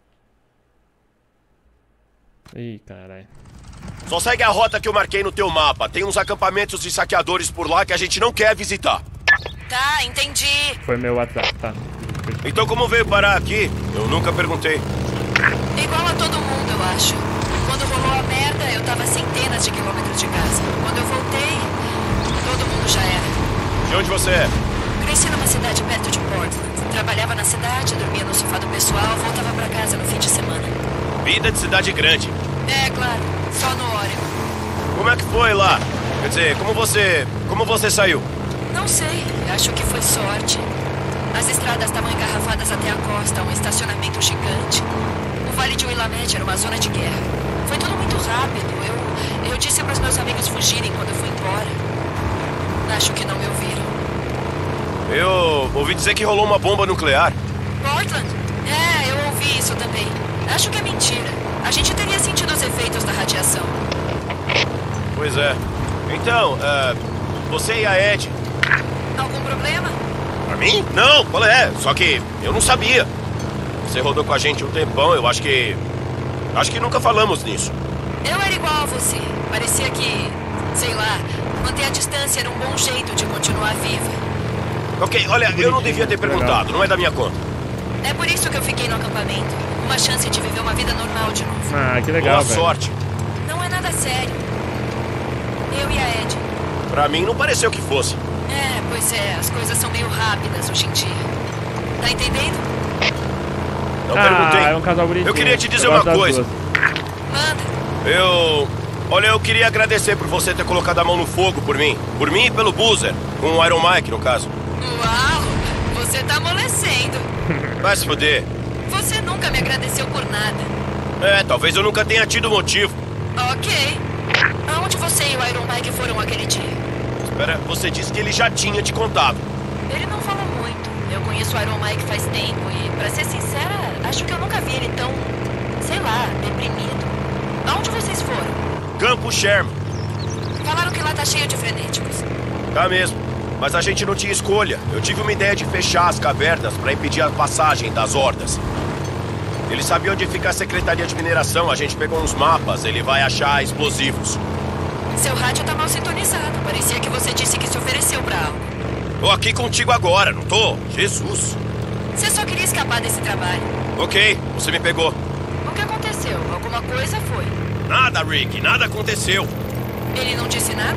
Ih, caralho. Só segue a rota que eu marquei no teu mapa. Tem uns acampamentos de saqueadores por lá que a gente não quer visitar. Tá, entendi. Foi meu WhatsApp, tá. Então como veio parar aqui? Eu nunca perguntei. Igual a todo mundo, eu acho. Quando rolou a merda, eu tava a centenas de quilômetros de casa. Quando eu voltei, todo mundo já era. De onde você é? Cresci numa cidade perto de Portland. Trabalhava na cidade, dormia no sofá do pessoal, voltava pra casa no fim de semana. Vida de cidade grande. É, claro. Só no Oregon. Como é que foi lá? Quer dizer, como você saiu? Não sei. Acho que foi sorte. As estradas estavam engarrafadas até a costa, um estacionamento gigante. O Vale de Willamette era uma zona de guerra. Foi tudo muito rápido. Eu disse para os meus amigos fugirem quando eu fui embora. Acho que não me ouviram. Eu ouvi dizer que rolou uma bomba nuclear. Portland? Eu ouvi isso também. Acho que é mentira. A gente teria sentido os efeitos da radiação. Pois é. Então, você e a Ed... Algum problema? Pra mim? Não, qual é? Só que eu não sabia. Você rodou com a gente um tempão, eu acho que nunca falamos nisso. Eu era igual a você. Parecia que, sei lá, manter a distância era um bom jeito de continuar viva. Ok, olha, eu não devia ter perguntado, não é da minha conta. É por isso que eu fiquei no acampamento. Uma chance de viver uma vida normal de novo. Que legal, Boa sorte. Não é nada sério. Eu e a Ed. Pra mim não pareceu que fosse. Pois é, as coisas são meio rápidas hoje em dia. Tá entendendo? Não perguntei. É um casal bonitinho. Eu queria te dizer uma coisa. Manda. Olha, eu queria agradecer por você ter colocado a mão no fogo por mim. Por mim e pelo Boozer. Com o Iron Mike, no caso. Uau! Você tá amolecendo. Vai se fuder. Você nunca me agradeceu por nada. Talvez eu nunca tenha tido motivo. Ok. Aonde você e o Iron Mike foram aquele dia? Espera, você disse que ele já tinha te contado. Ele não falou muito. Eu conheço o Iron Mike faz tempo e, pra ser sincera, acho que eu nunca vi ele tão, sei lá, deprimido. Aonde vocês foram? Campo Sherman. Falaram que lá tá cheio de frenéticos. Tá mesmo. Mas a gente não tinha escolha. Eu tive uma ideia de fechar as cavernas pra impedir a passagem das hordas. Ele sabia onde fica a Secretaria de Mineração. A gente pegou uns mapas. Ele vai achar explosivos. Seu rádio tá mal sintonizado. Parecia que você disse que se ofereceu pra algo. Tô aqui contigo agora, não tô? Jesus. Você só queria escapar desse trabalho. Ok, você me pegou. O que aconteceu? Alguma coisa foi? Nada, Rick. Nada aconteceu. Ele não disse nada?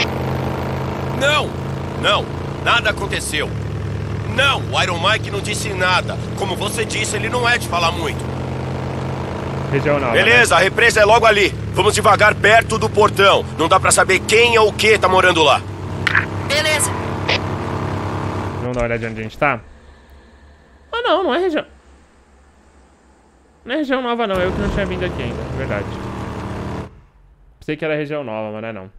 Não, nada aconteceu. Não, o Iron Mike não disse nada. Como você disse, ele não é de falar muito. Regional. Beleza, né? A represa é logo ali. Vamos devagar perto do portão. Não dá pra saber quem ou o que tá morando lá. Beleza. Vamos dar uma olhadinha onde a gente tá? Ah, não é região. Não é região nova, não. Eu que não tinha vindo aqui ainda, verdade. Pensei que era região nova, mas não é não.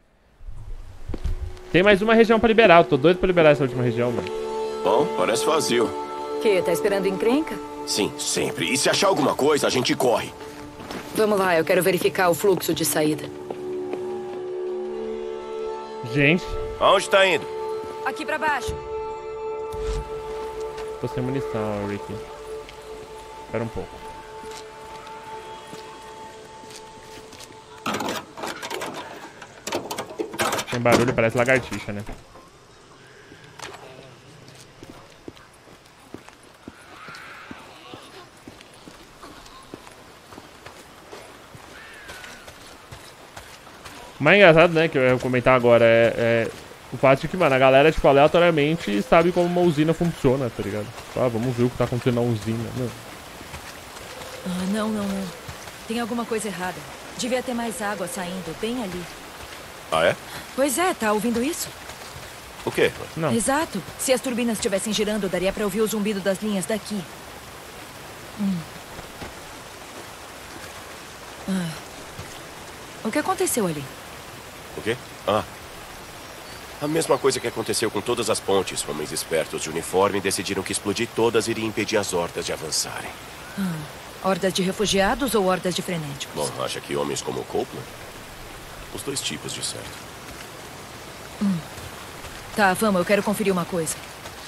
Tem mais uma região pra liberar. Eu tô doido pra liberar essa última região, mano. Bom, parece vazio. Que? Tá esperando encrenca? Sim, sempre. E se achar alguma coisa, a gente corre. Vamos lá, eu quero verificar o fluxo de saída. Gente. Aonde tá indo? Aqui pra baixo. Tô sem munição, Ricky. Espera um pouco. Tem barulho, parece lagartixa, né? O mais engraçado, né, que eu ia comentar agora é o fato de que, mano, a galera, tipo, aleatoriamente sabe como uma usina funciona, tá ligado? Ah, vamos ver o que tá acontecendo na usina. Não. Não. Tem alguma coisa errada. Devia ter mais água saindo, bem ali. Ah, é? Pois é, tá ouvindo isso? O quê? Não. Exato. Se as turbinas estivessem girando, daria pra ouvir o zumbido das linhas daqui. O que aconteceu ali? O quê? A mesma coisa que aconteceu com todas as pontes. Homens espertos de uniforme decidiram que explodir todas iria impedir as hordas de avançarem. Hordas de refugiados ou hordas de frenéticos? Bom, acha que homens como o Copeland? Os dois tipos, de certo. Tá, vamos, eu quero conferir uma coisa.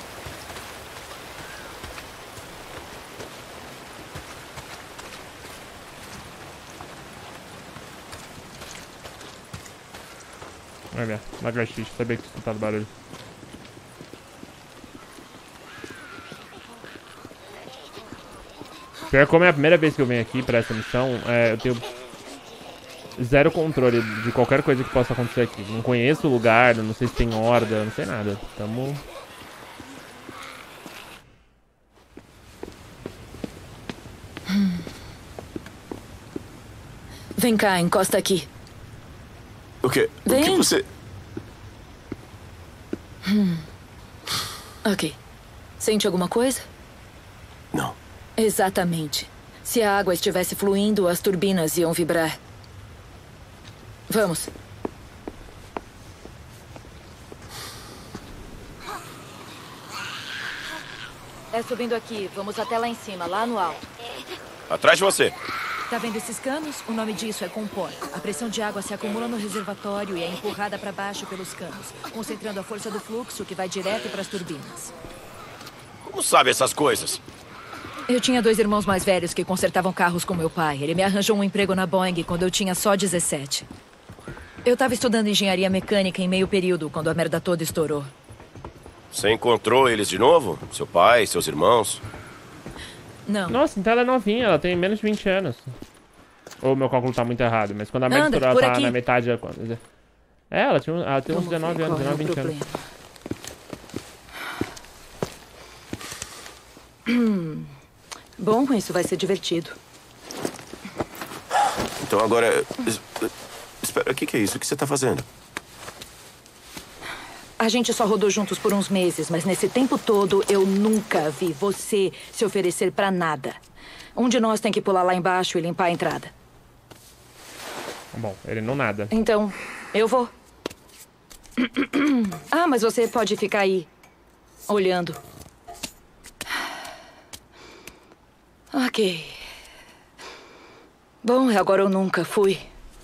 Olha, lagartixa, sabia que tinha escutado barulho. Pior que como é a primeira vez que eu venho aqui pra essa missão, eu tenho zero controle de qualquer coisa que possa acontecer aqui. Não conheço o lugar, não sei se tem horda, não sei nada. Tamo... Vem cá, encosta aqui. O quê? Vem. O que você... Ok. Sente alguma coisa? Não. Exatamente. Se a água estivesse fluindo, as turbinas iam vibrar. Vamos. É subindo aqui. Vamos até lá em cima, lá no alto. Atrás de você. Tá vendo esses canos? O nome disso é comporta. A pressão de água se acumula no reservatório e é empurrada para baixo pelos canos, concentrando a força do fluxo que vai direto para as turbinas. Como sabe essas coisas? Eu tinha 2 irmãos mais velhos que consertavam carros com meu pai. Ele me arranjou um emprego na Boeing quando eu tinha só 17. Eu tava estudando engenharia mecânica em meio período quando a merda toda estourou. Você encontrou eles de novo? Seu pai, seus irmãos? Não. Nossa, então ela é novinha, ela tem menos de 20 anos. Ou meu cálculo tá muito errado, mas quando a média estourou, ela tá aqui. na metade da... ela tem uns 19 anos, 19, 20 anos. Bom, isso vai ser divertido. Então agora... Espera, o que é isso? O que você tá fazendo? A gente só rodou juntos por uns meses, mas nesse tempo todo eu nunca vi você se oferecer pra nada. Um de nós tem que pular lá embaixo e limpar a entrada. Bom, ele não nada. Então, eu vou. Ah, mas você pode ficar aí, olhando. Ok. Bom, é agora ou nunca. Fui.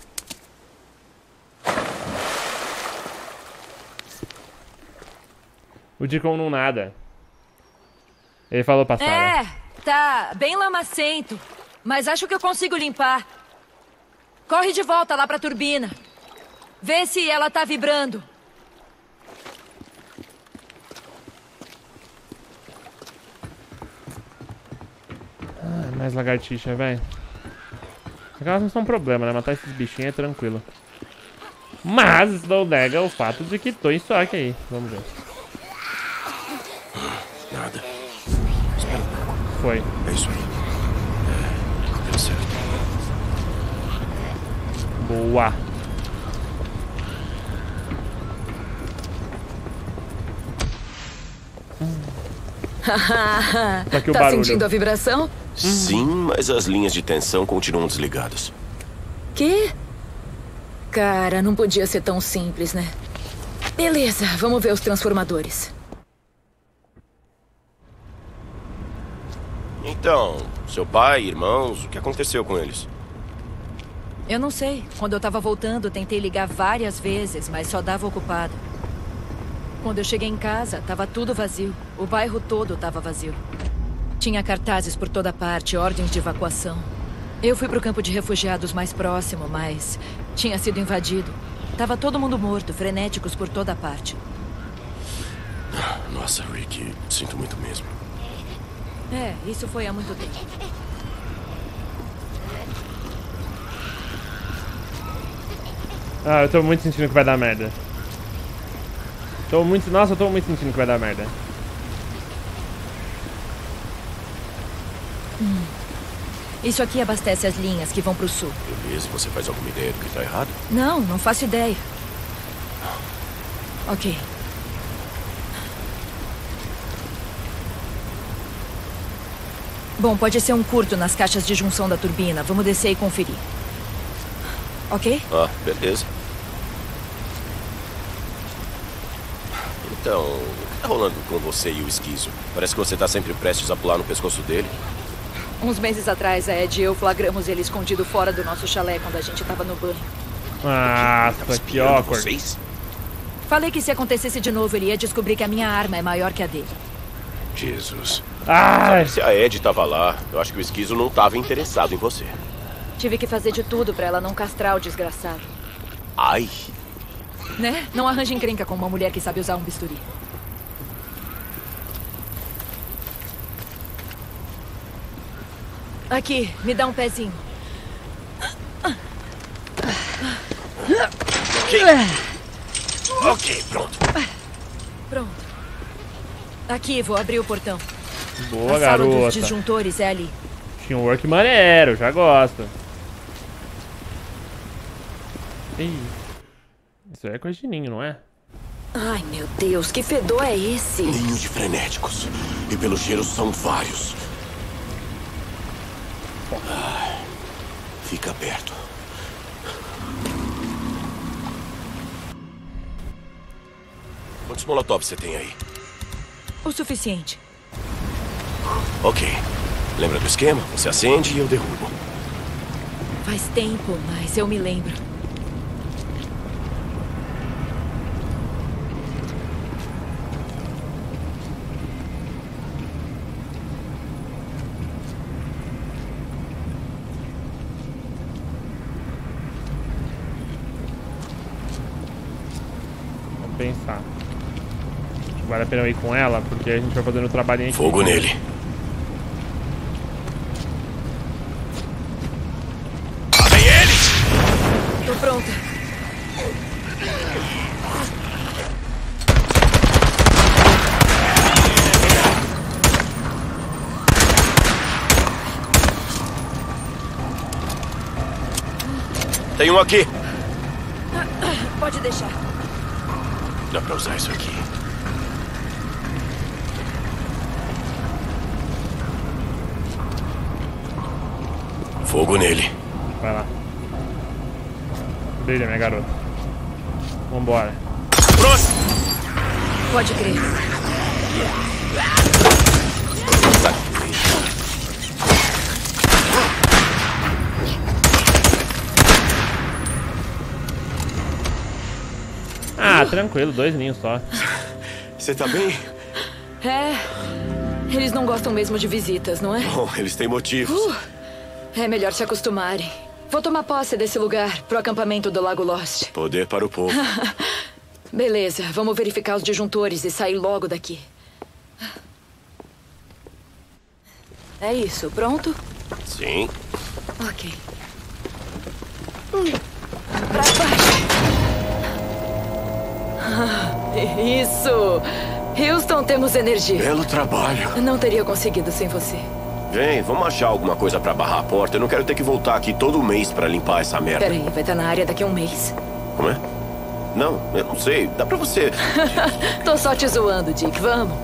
O Deacon não nada. Ele falou pra Sarah. Tá bem lamacento, mas acho que eu consigo limpar. Corre de volta lá pra turbina. Vê se ela tá vibrando. Ah, mais lagartixa, velho. Aquelas não são um problema, né? Matar esses bichinhos é tranquilo. Mas não nega o fato de que tô em estoque aí. Vamos ver. Nada. Espera um pouco. Foi. É isso aí. Deu certo. Boa. Tá aqui o barulho. sentindo a vibração? Sim, mas as linhas de tensão continuam desligadas. Quê? Cara, não podia ser tão simples, né? Beleza, vamos ver os transformadores. Então, seu pai, irmãos, o que aconteceu com eles? Eu não sei. Quando eu tava voltando, tentei ligar várias vezes, mas só dava ocupado. Quando eu cheguei em casa, tava tudo vazio. O bairro todo tava vazio. Tinha cartazes por toda parte, ordens de evacuação. Eu fui pro campo de refugiados mais próximo, mas tinha sido invadido. Tava todo mundo morto, frenéticos por toda parte. Nossa, Rick, sinto muito mesmo. É, isso foi há muito tempo. Ah, eu tô muito sentindo que vai dar merda. Nossa, eu tô muito sentindo que vai dar merda. Isso aqui abastece as linhas que vão pro sul. Beleza, você faz alguma ideia do que tá errado? Não faço ideia. Ok. Bom, pode ser um curto nas caixas de junção da turbina. Vamos descer e conferir. Ok? Ah, beleza. Então, o que tá rolando com você e o Esquizo? Parece que você tá sempre prestes a pular no pescoço dele. Uns meses atrás, a Ed e eu flagramos ele escondido fora do nosso chalé quando a gente tava no banho. Nossa, que awkward. Vocês? Falei que se acontecesse de novo, ele ia descobrir que a minha arma é maior que a dele. Jesus. Ai. Sabe, se a Ed tava lá, eu acho que o Esquizo não tava interessado em você. Tive que fazer de tudo pra ela não castrar o desgraçado. Ai. Né? Não arranje encrenca com uma mulher que sabe usar um bisturi. Aqui, me dá um pezinho. Ok, pronto. Pronto. Aqui, vou abrir o portão. Boa, a sala garota. dos disjuntores é ali. Teamwork maneiro, já gosto. Ih. Isso é coisa de ninho, não é? Ai, meu Deus, que fedor é esse? Ninho de frenéticos. E pelo cheiro são vários. Fica perto. Quantos molotovs você tem aí? O suficiente. Ok. Lembra do esquema? Você acende e eu derrubo. Faz tempo, mas eu me lembro. Vamos pensar. Vale a pena eu ir com ela, porque a gente vai fazendo o trabalhinho aqui. Fogo nele. Matem eles! Tô pronta. Tem um aqui. Pode deixar. Dá pra usar isso aqui. Fogo nele. Vai lá. Brilha, minha garota. Vambora. Próximo! Pode crer. Ah, tranquilo, 2 ninhos só. Você tá bem? É. Eles não gostam mesmo de visitas, não é? Bom, eles têm motivos. É melhor se acostumarem. Vou tomar posse desse lugar pro acampamento do Lago Lost. Poder para o povo. Beleza, vamos verificar os disjuntores e sair logo daqui. É isso, pronto? Sim. Ok. Pra baixo. Isso! Houston, temos energia. Belo trabalho. Não teria conseguido sem você. Vem, vamos achar alguma coisa pra barrar a porta. Eu não quero ter que voltar aqui todo mês pra limpar essa merda. Peraí, vai estar na área daqui a um mês. Como é? Não, eu não sei. Dá pra você... Tô só te zoando, Dick. Vamos.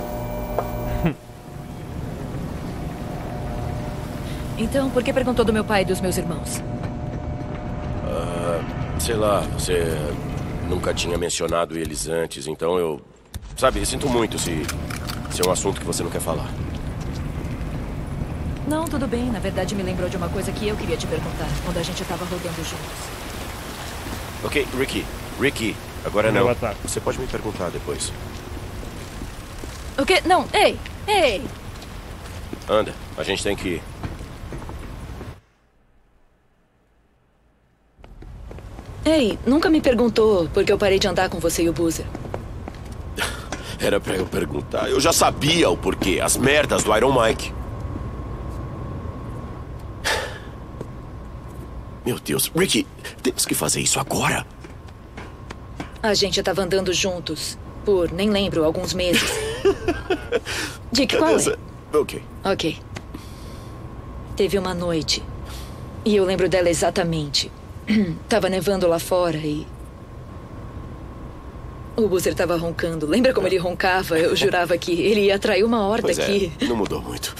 Então, por que perguntou do meu pai e dos meus irmãos? Sei lá, você nunca tinha mencionado eles antes, então eu... Sabe, sinto muito se é um assunto que você não quer falar. Não, tudo bem. Na verdade, me lembrou de uma coisa que eu queria te perguntar quando a gente tava rodando juntos. Ok, Ricky, agora não. Você pode me perguntar depois. O quê? Não, ei! Anda, a gente tem que ir. Ei, nunca me perguntou por que eu parei de andar com você e o Boozer. Era pra eu perguntar. Eu já sabia o porquê. As merdas do Iron Mike. Meu Deus, Ricky, temos que fazer isso agora. A gente tava andando juntos por, nem lembro, alguns meses. Dick, qual é? Ok. Teve uma noite. E eu lembro dela exatamente. Tava nevando lá fora e... O Boozer tava roncando. Lembra como ele roncava? Eu jurava que ele ia atrair uma horda aqui. Não mudou muito.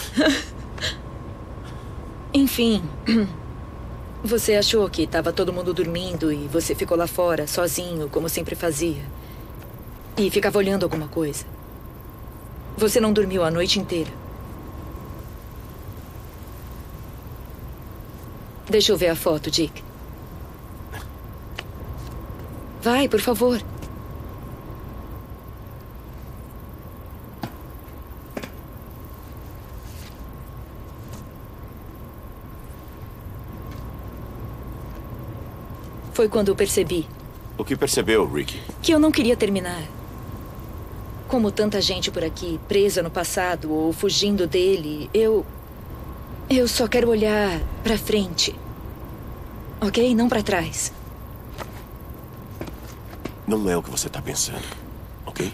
Enfim... Você achou que tava todo mundo dormindo e você ficou lá fora, sozinho, como sempre fazia. E ficava olhando alguma coisa. Você não dormiu a noite inteira. Deixa eu ver a foto, Dick. Vai, por favor. Foi quando eu percebi. O que percebeu, Ricky? Que eu não queria terminar. Como tanta gente por aqui, presa no passado ou fugindo dele, eu só quero olhar pra frente. Ok? Não pra trás. Não é o que você tá pensando, ok?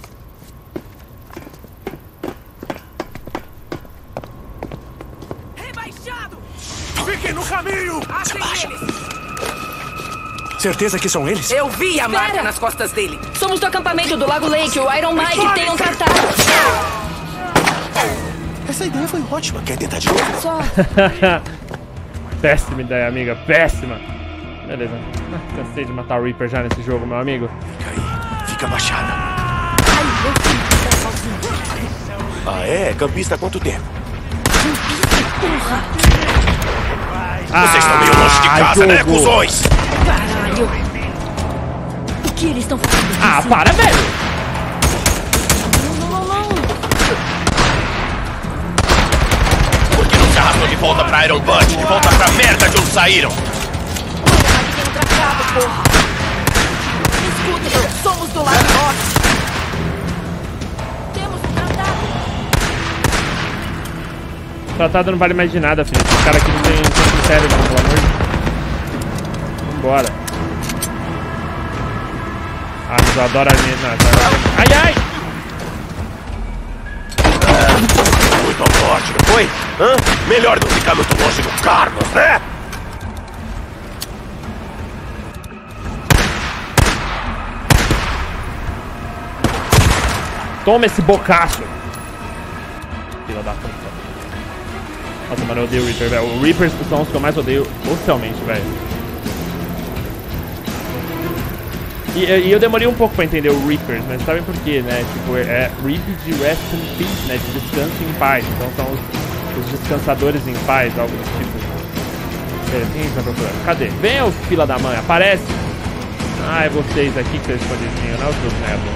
Rebaixado! Fiquem no caminho! Achem eles! Certeza que são eles? Eu vi a marca nas costas dele. Somos do acampamento do Lago Lake. O Iron Mike tem um tratado. Essa ideia foi ótima. Quer tentar de novo? Só. Péssima ideia, amiga. Péssima. Beleza. Cansei de matar o Reaper já nesse jogo, meu amigo. Fica aí. Fica abaixada. Ah, é? Campista há quanto tempo? Vocês estão meio longe de casa, né, cuzões? Caralho! O que eles estão fazendo? Ah, para, velho! Não. Por que não se arrastou de volta pra Iron Butt? De volta pra merda de onde saíram? Tem um tratado, porra! Escutem, somos do Lago Norte! Temos um tratado! Tratado não vale mais de nada, filho. Esse cara aqui não tem sério, não, pelo amor de Deus. Vambora. Ah, mas eu adoro a minha. Ai! Muito forte, não foi? Hã? Melhor não ficar muito longe do Carlos, né? Toma esse bocaço. Filha da puta. Nossa, mano, eu odeio o Reaper, velho. O Reapers são os que eu mais odeio oficialmente, velho. E eu demorei um pouco pra entender o Reapers, mas sabem por quê, né? Tipo, é Reap de Rest in Peace, né? De descanso em paz. Então são os descansadores em paz, algo do tipo. Quem está procurando? Cadê? Vem, ô fila da mãe, aparece! Ah, é vocês aqui que estão escondidinhos, não é os seus netos.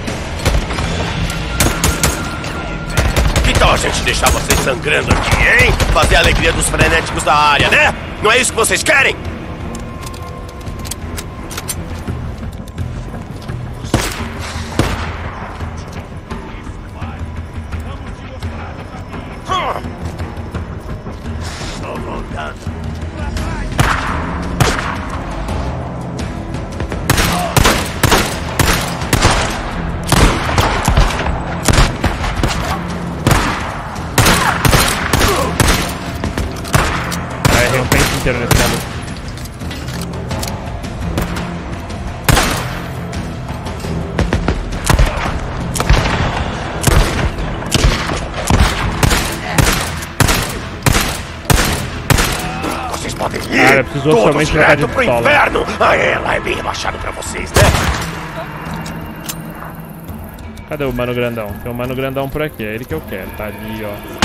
Que tal a gente deixar vocês sangrando aqui, hein? Fazer a alegria dos frenéticos da área, né? Não é isso que vocês querem? Inteiro nesse maluco. Vocês podem ir. Cara, precisou somente trocar de pro pistola. inferno. Ah, ela é bem rebaixado pra vocês, né? Cadê o mano grandão? Tem um mano grandão por aqui, é ele que eu quero. Tá ali, ó.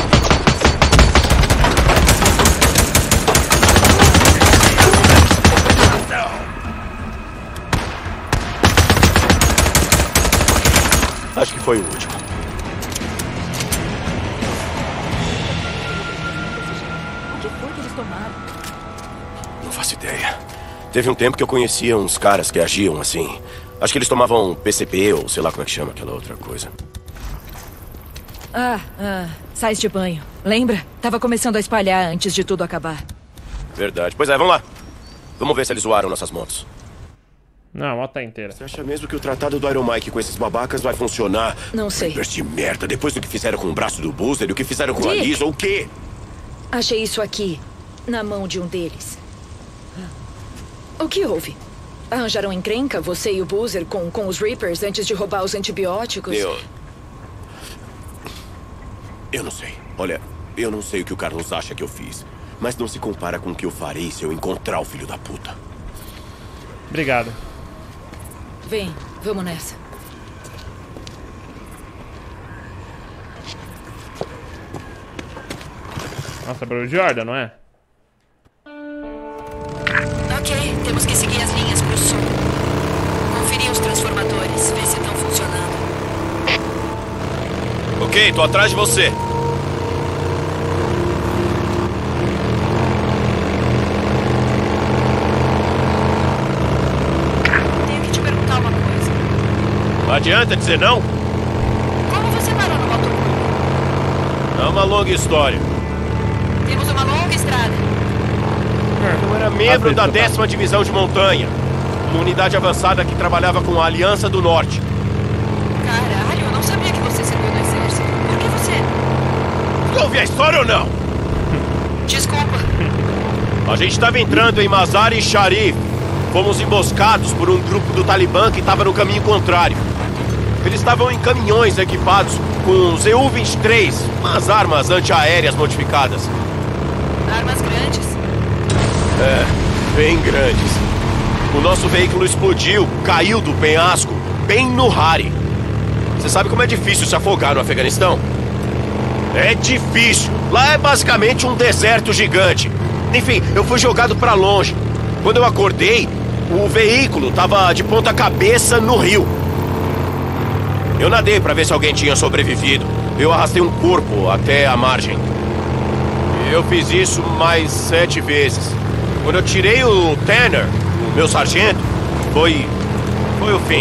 Acho que foi o último. O que foi que eles tomaram? Não faço ideia. Teve um tempo que eu conhecia uns caras que agiam assim. Acho que eles tomavam PCP ou sei lá como é que chama aquela outra coisa. Sais de banho. Lembra? Tava começando a espalhar antes de tudo acabar. Verdade. Pois é, vamos lá. Vamos ver se eles zoaram nossas motos. Não, a moto tá inteira. Você acha mesmo que o tratado do Iron Mike com esses babacas vai funcionar? Não sei. Reapers de merda. Depois do que fizeram com o braço do Boozer e o que fizeram com a Lisa, o quê? Achei isso aqui, na mão de um deles. O que houve? Arranjaram encrenca, você e o Boozer, com os Reapers antes de roubar os antibióticos? Eu não sei. Olha, eu não sei o que o Carlos acha que eu fiz. Mas não se compara com o que eu farei se eu encontrar o filho da puta. Obrigado. Vem, vamos nessa. Nossa, Bro Jordan, não é? Ok, temos que seguir as linhas pro sul. Conferir os transformadores, ver se estão funcionando. Ok, tô atrás de você. Tenho que te perguntar uma coisa. Não adianta dizer não? Como você parou no motoclube? É uma longa história. Temos uma longa estrada. Eu era membro da 10ª Divisão de Montanha. Uma unidade avançada que trabalhava com a Aliança do Norte. Caralho, eu não sabia que você serviu no exército. Por que você... Ouve a história ou não? Desculpa. A gente estava entrando em Mazar-e-Sharif. Fomos emboscados por um grupo do Talibã que estava no caminho contrário. Eles estavam em caminhões equipados com ZU-23, umas armas antiaéreas modificadas. Armas grandes? É, bem grandes. O nosso veículo explodiu, caiu do penhasco, bem no Hari. Você sabe como é difícil se afogar no Afeganistão? É difícil. Lá é basicamente um deserto gigante. Enfim, eu fui jogado pra longe. Quando eu acordei, o veículo tava de ponta cabeça no rio. Eu nadei pra ver se alguém tinha sobrevivido. Eu arrastei um corpo até a margem. Eu fiz isso mais 7 vezes. Quando eu tirei o Tanner, o meu sargento, foi o fim.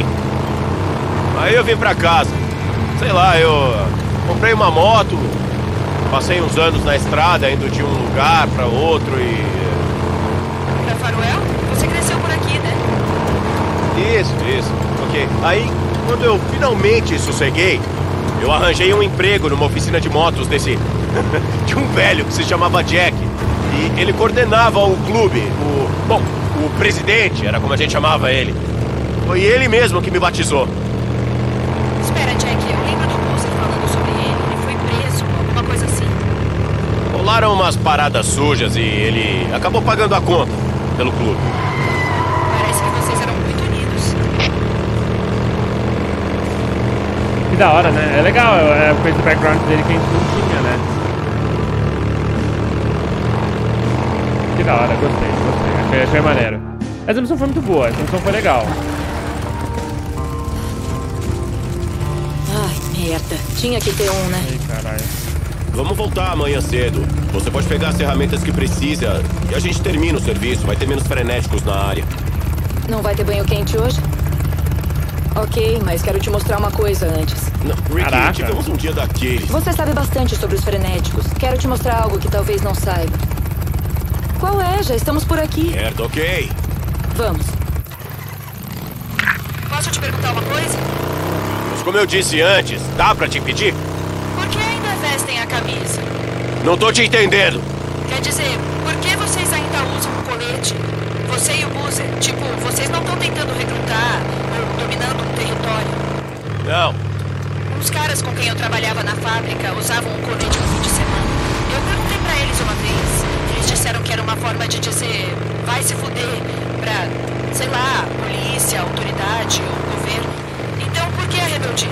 Aí eu vim pra casa. Sei lá, eu comprei uma moto, passei uns anos na estrada, indo de um lugar pra outro e... Pra Faroel? Você cresceu por aqui, né? Isso. Ok. Aí, quando eu finalmente sosseguei, eu arranjei um emprego numa oficina de motos desse... de um velho que se chamava Jack. E ele coordenava o clube. O presidente, era como a gente chamava ele. Foi ele mesmo que me batizou. Espera, Jack, eu lembro do Boozer falando sobre ele. Ele foi preso, alguma coisa assim. rolaram umas paradas sujas e ele acabou pagando a conta pelo clube. Parece que vocês eram muito unidos. Que da hora, né? É legal, é com esse background dele que a gente não tinha, né? Que da hora, gostei. Achei maneiro. Essa missão foi muito boa, essa missão foi legal. Ai, merda. Tinha que ter um, né? Ai, caralho. Vamos voltar amanhã cedo. Você pode pegar as ferramentas que precisa e a gente termina o serviço. Vai ter menos frenéticos na área. Não vai ter banho quente hoje? Ok, mas quero te mostrar uma coisa antes. Não, Ricky, tivemos um dia daqueles. Você sabe bastante sobre os frenéticos. Quero te mostrar algo que talvez não saiba. Qual é? Já estamos por aqui. Certo, ok. Vamos. Posso te perguntar uma coisa? Mas como eu disse antes, dá pra te pedir? Por que ainda vestem a camisa? Não tô te entendendo. Quer dizer, por que vocês ainda usam o colete? Você e o Boozer. Tipo, vocês não estão tentando recrutar ou dominando um território. Não. Uns caras com quem eu trabalhava na fábrica usavam um colete no fim de semana. Eu perguntei pra eles uma vez. Eles disseram que era uma forma de dizer vai se fuder pra, sei lá, polícia, autoridade ou governo. Então por que a rebeldia?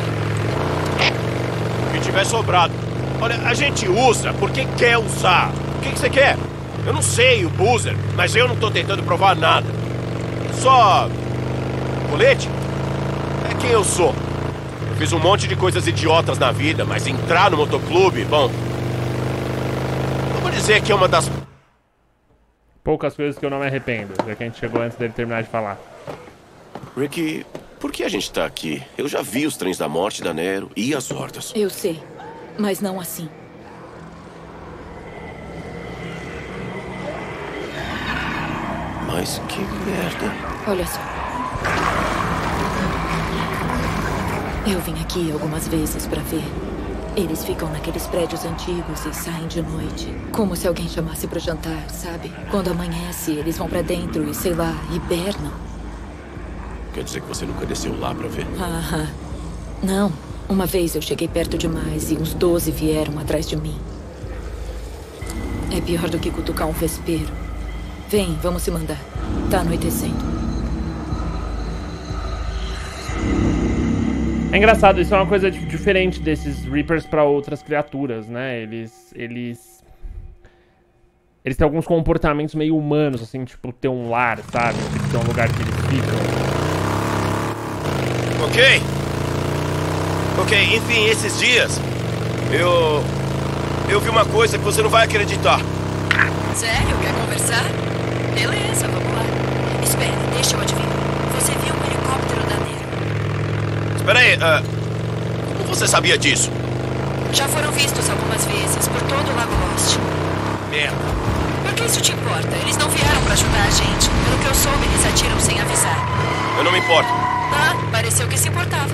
O que tiver sobrado. Olha, a gente usa porque quer usar. O que você quer? Eu não sei o Boozer, mas eu não tô tentando provar nada. Só... colete? É quem eu sou. Eu fiz um monte de coisas idiotas na vida, mas entrar no motoclube, bom... não vou dizer que é uma das... poucas coisas que eu não me arrependo, já que a gente chegou antes dele terminar de falar. Ricky, por que a gente tá aqui? Eu já vi os trens da morte da Nero e as hordas. Eu sei, mas não assim. Mas que merda. Olha só. Eu vim aqui algumas vezes pra ver. Eles ficam naqueles prédios antigos e saem de noite. Como se alguém chamasse pro jantar, sabe? Quando amanhece, eles vão pra dentro e, sei lá, hibernam. Quer dizer que você nunca desceu lá pra ver? Ah, não. Uma vez eu cheguei perto demais e uns 12 vieram atrás de mim. É pior do que cutucar um vespeiro. Vem, vamos se mandar. Tá anoitecendo. É engraçado, isso é uma coisa diferente desses Reapers pra outras criaturas, né? Eles têm alguns comportamentos meio humanos, assim, tipo ter um lar, sabe? Tipo, ter um lugar que eles ficam. Ok, enfim, esses dias eu vi uma coisa que você não vai acreditar. Sério? Quer conversar? Beleza, vamos lá. Espera, deixa eu adivinhar. Você viu um helicóptero da Nero? Espera aí, como você sabia disso? Já foram vistos algumas vezes por todo o Lago Lost. Merda. Por que isso te importa? Eles não vieram pra ajudar a gente. Pelo que eu soube, eles atiram sem avisar. Eu não me importo. Ah, pareceu que se importava.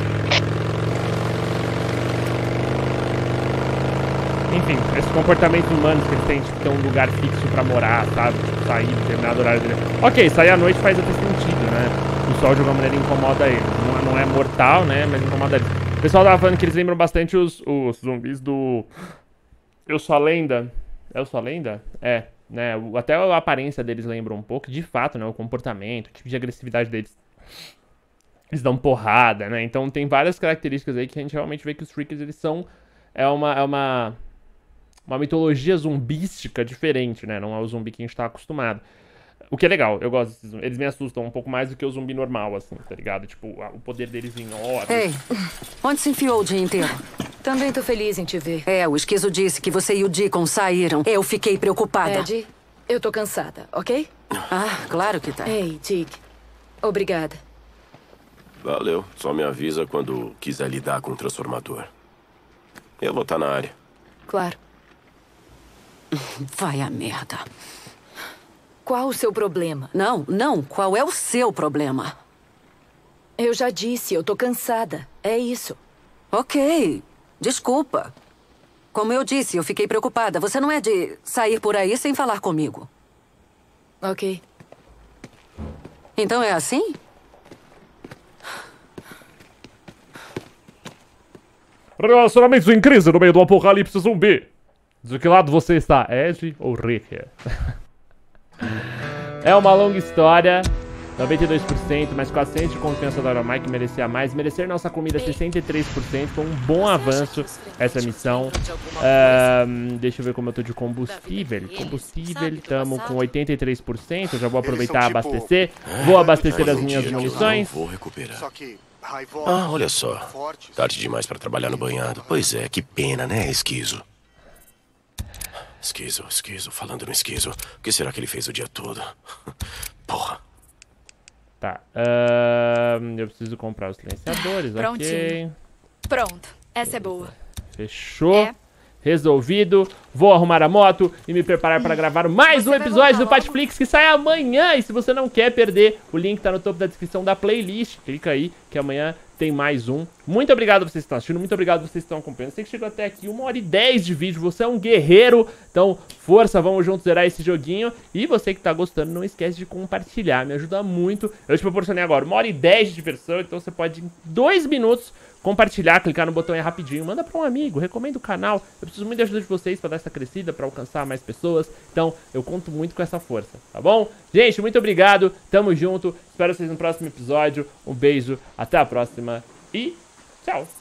Enfim, esses comportamentos humanos que eles têm, tipo, ter um lugar fixo pra morar, sabe? Tipo, sair, determinado horário dele. Ok, sair à noite faz até sentido, né? O sol de alguma maneira incomoda eles. Não é mortal, né? Mas incomoda eles. O pessoal tava falando que eles lembram bastante os zumbis do... Eu Sou a Lenda. É Eu Sou a Lenda? É, né? Até a aparência deles lembra um pouco. De fato, né? O comportamento, o tipo de agressividade deles. Eles dão porrada, né? Então tem várias características aí que a gente realmente vê que os Shriekers, eles são... É uma mitologia zumbística diferente, né? Não é o zumbi que a gente tá acostumado. O que é legal, eu gosto desses zumbis. Eles me assustam um pouco mais do que o zumbi normal, assim, tá ligado? Tipo, o poder deles em horas. Ei, onde se enfiou o dia inteiro? Também tô feliz em te ver. É, o esquizo disse que você e o Deacon saíram. Eu fiquei preocupada. Ed, eu tô cansada, ok? Ah, claro que tá. Ei, Dick. Obrigada. Valeu, só me avisa quando quiser lidar com o transformador. Eu vou estar na área. Claro. Vai a merda. Qual o seu problema? Não. Qual é o seu problema? Eu já disse, eu tô cansada. É isso. Ok. Desculpa. Como eu disse, eu fiquei preocupada. Você não é de sair por aí sem falar comigo. Ok. Então é assim? Relacionamentos em crise no meio do apocalipse zumbi. De que lado você está, Ed ou Rick? É uma longa história. 92%, mais 400 de compensa da Aeromike, merecia mais. Merecer nossa comida 63%, foi um bom avanço essa missão. Deixa eu ver como eu tô de combustível. Combustível, estamos com 83%, já vou aproveitar e abastecer. Vou abastecer as minhas munições. Vou recuperar. Ah, olha só. Tarde demais para trabalhar no banhado. Pois é, que pena, né, Esquizo? Esquizo, falando no Esquizo. O que será que ele fez o dia todo? Porra. Tá, eu preciso comprar os silenciadores, ok. Pronto, essa é boa. Fechou. Resolvido. Vou arrumar a moto e me preparar para gravar mais um episódio do Patflix que sai amanhã. E se você não quer perder, o link tá no topo da descrição da playlist. Clica aí que amanhã tem mais um. Muito obrigado por vocês que estão assistindo, muito obrigado por vocês que estão acompanhando. Você que chegou até aqui, 1h10 de vídeo, você é um guerreiro. Então, força, vamos juntos zerar esse joguinho. E você que tá gostando, não esquece de compartilhar, me ajuda muito. Eu te proporcionei agora 1h10 de diversão, então você pode em 2 minutos compartilhar, clicar no botão aí rapidinho, manda pra um amigo, recomenda o canal. Eu preciso muito da ajuda de vocês pra dar essa crescida, pra alcançar mais pessoas. Então, eu conto muito com essa força, tá bom? Gente, muito obrigado, tamo junto. Espero vocês no próximo episódio. Um beijo, até a próxima e tchau!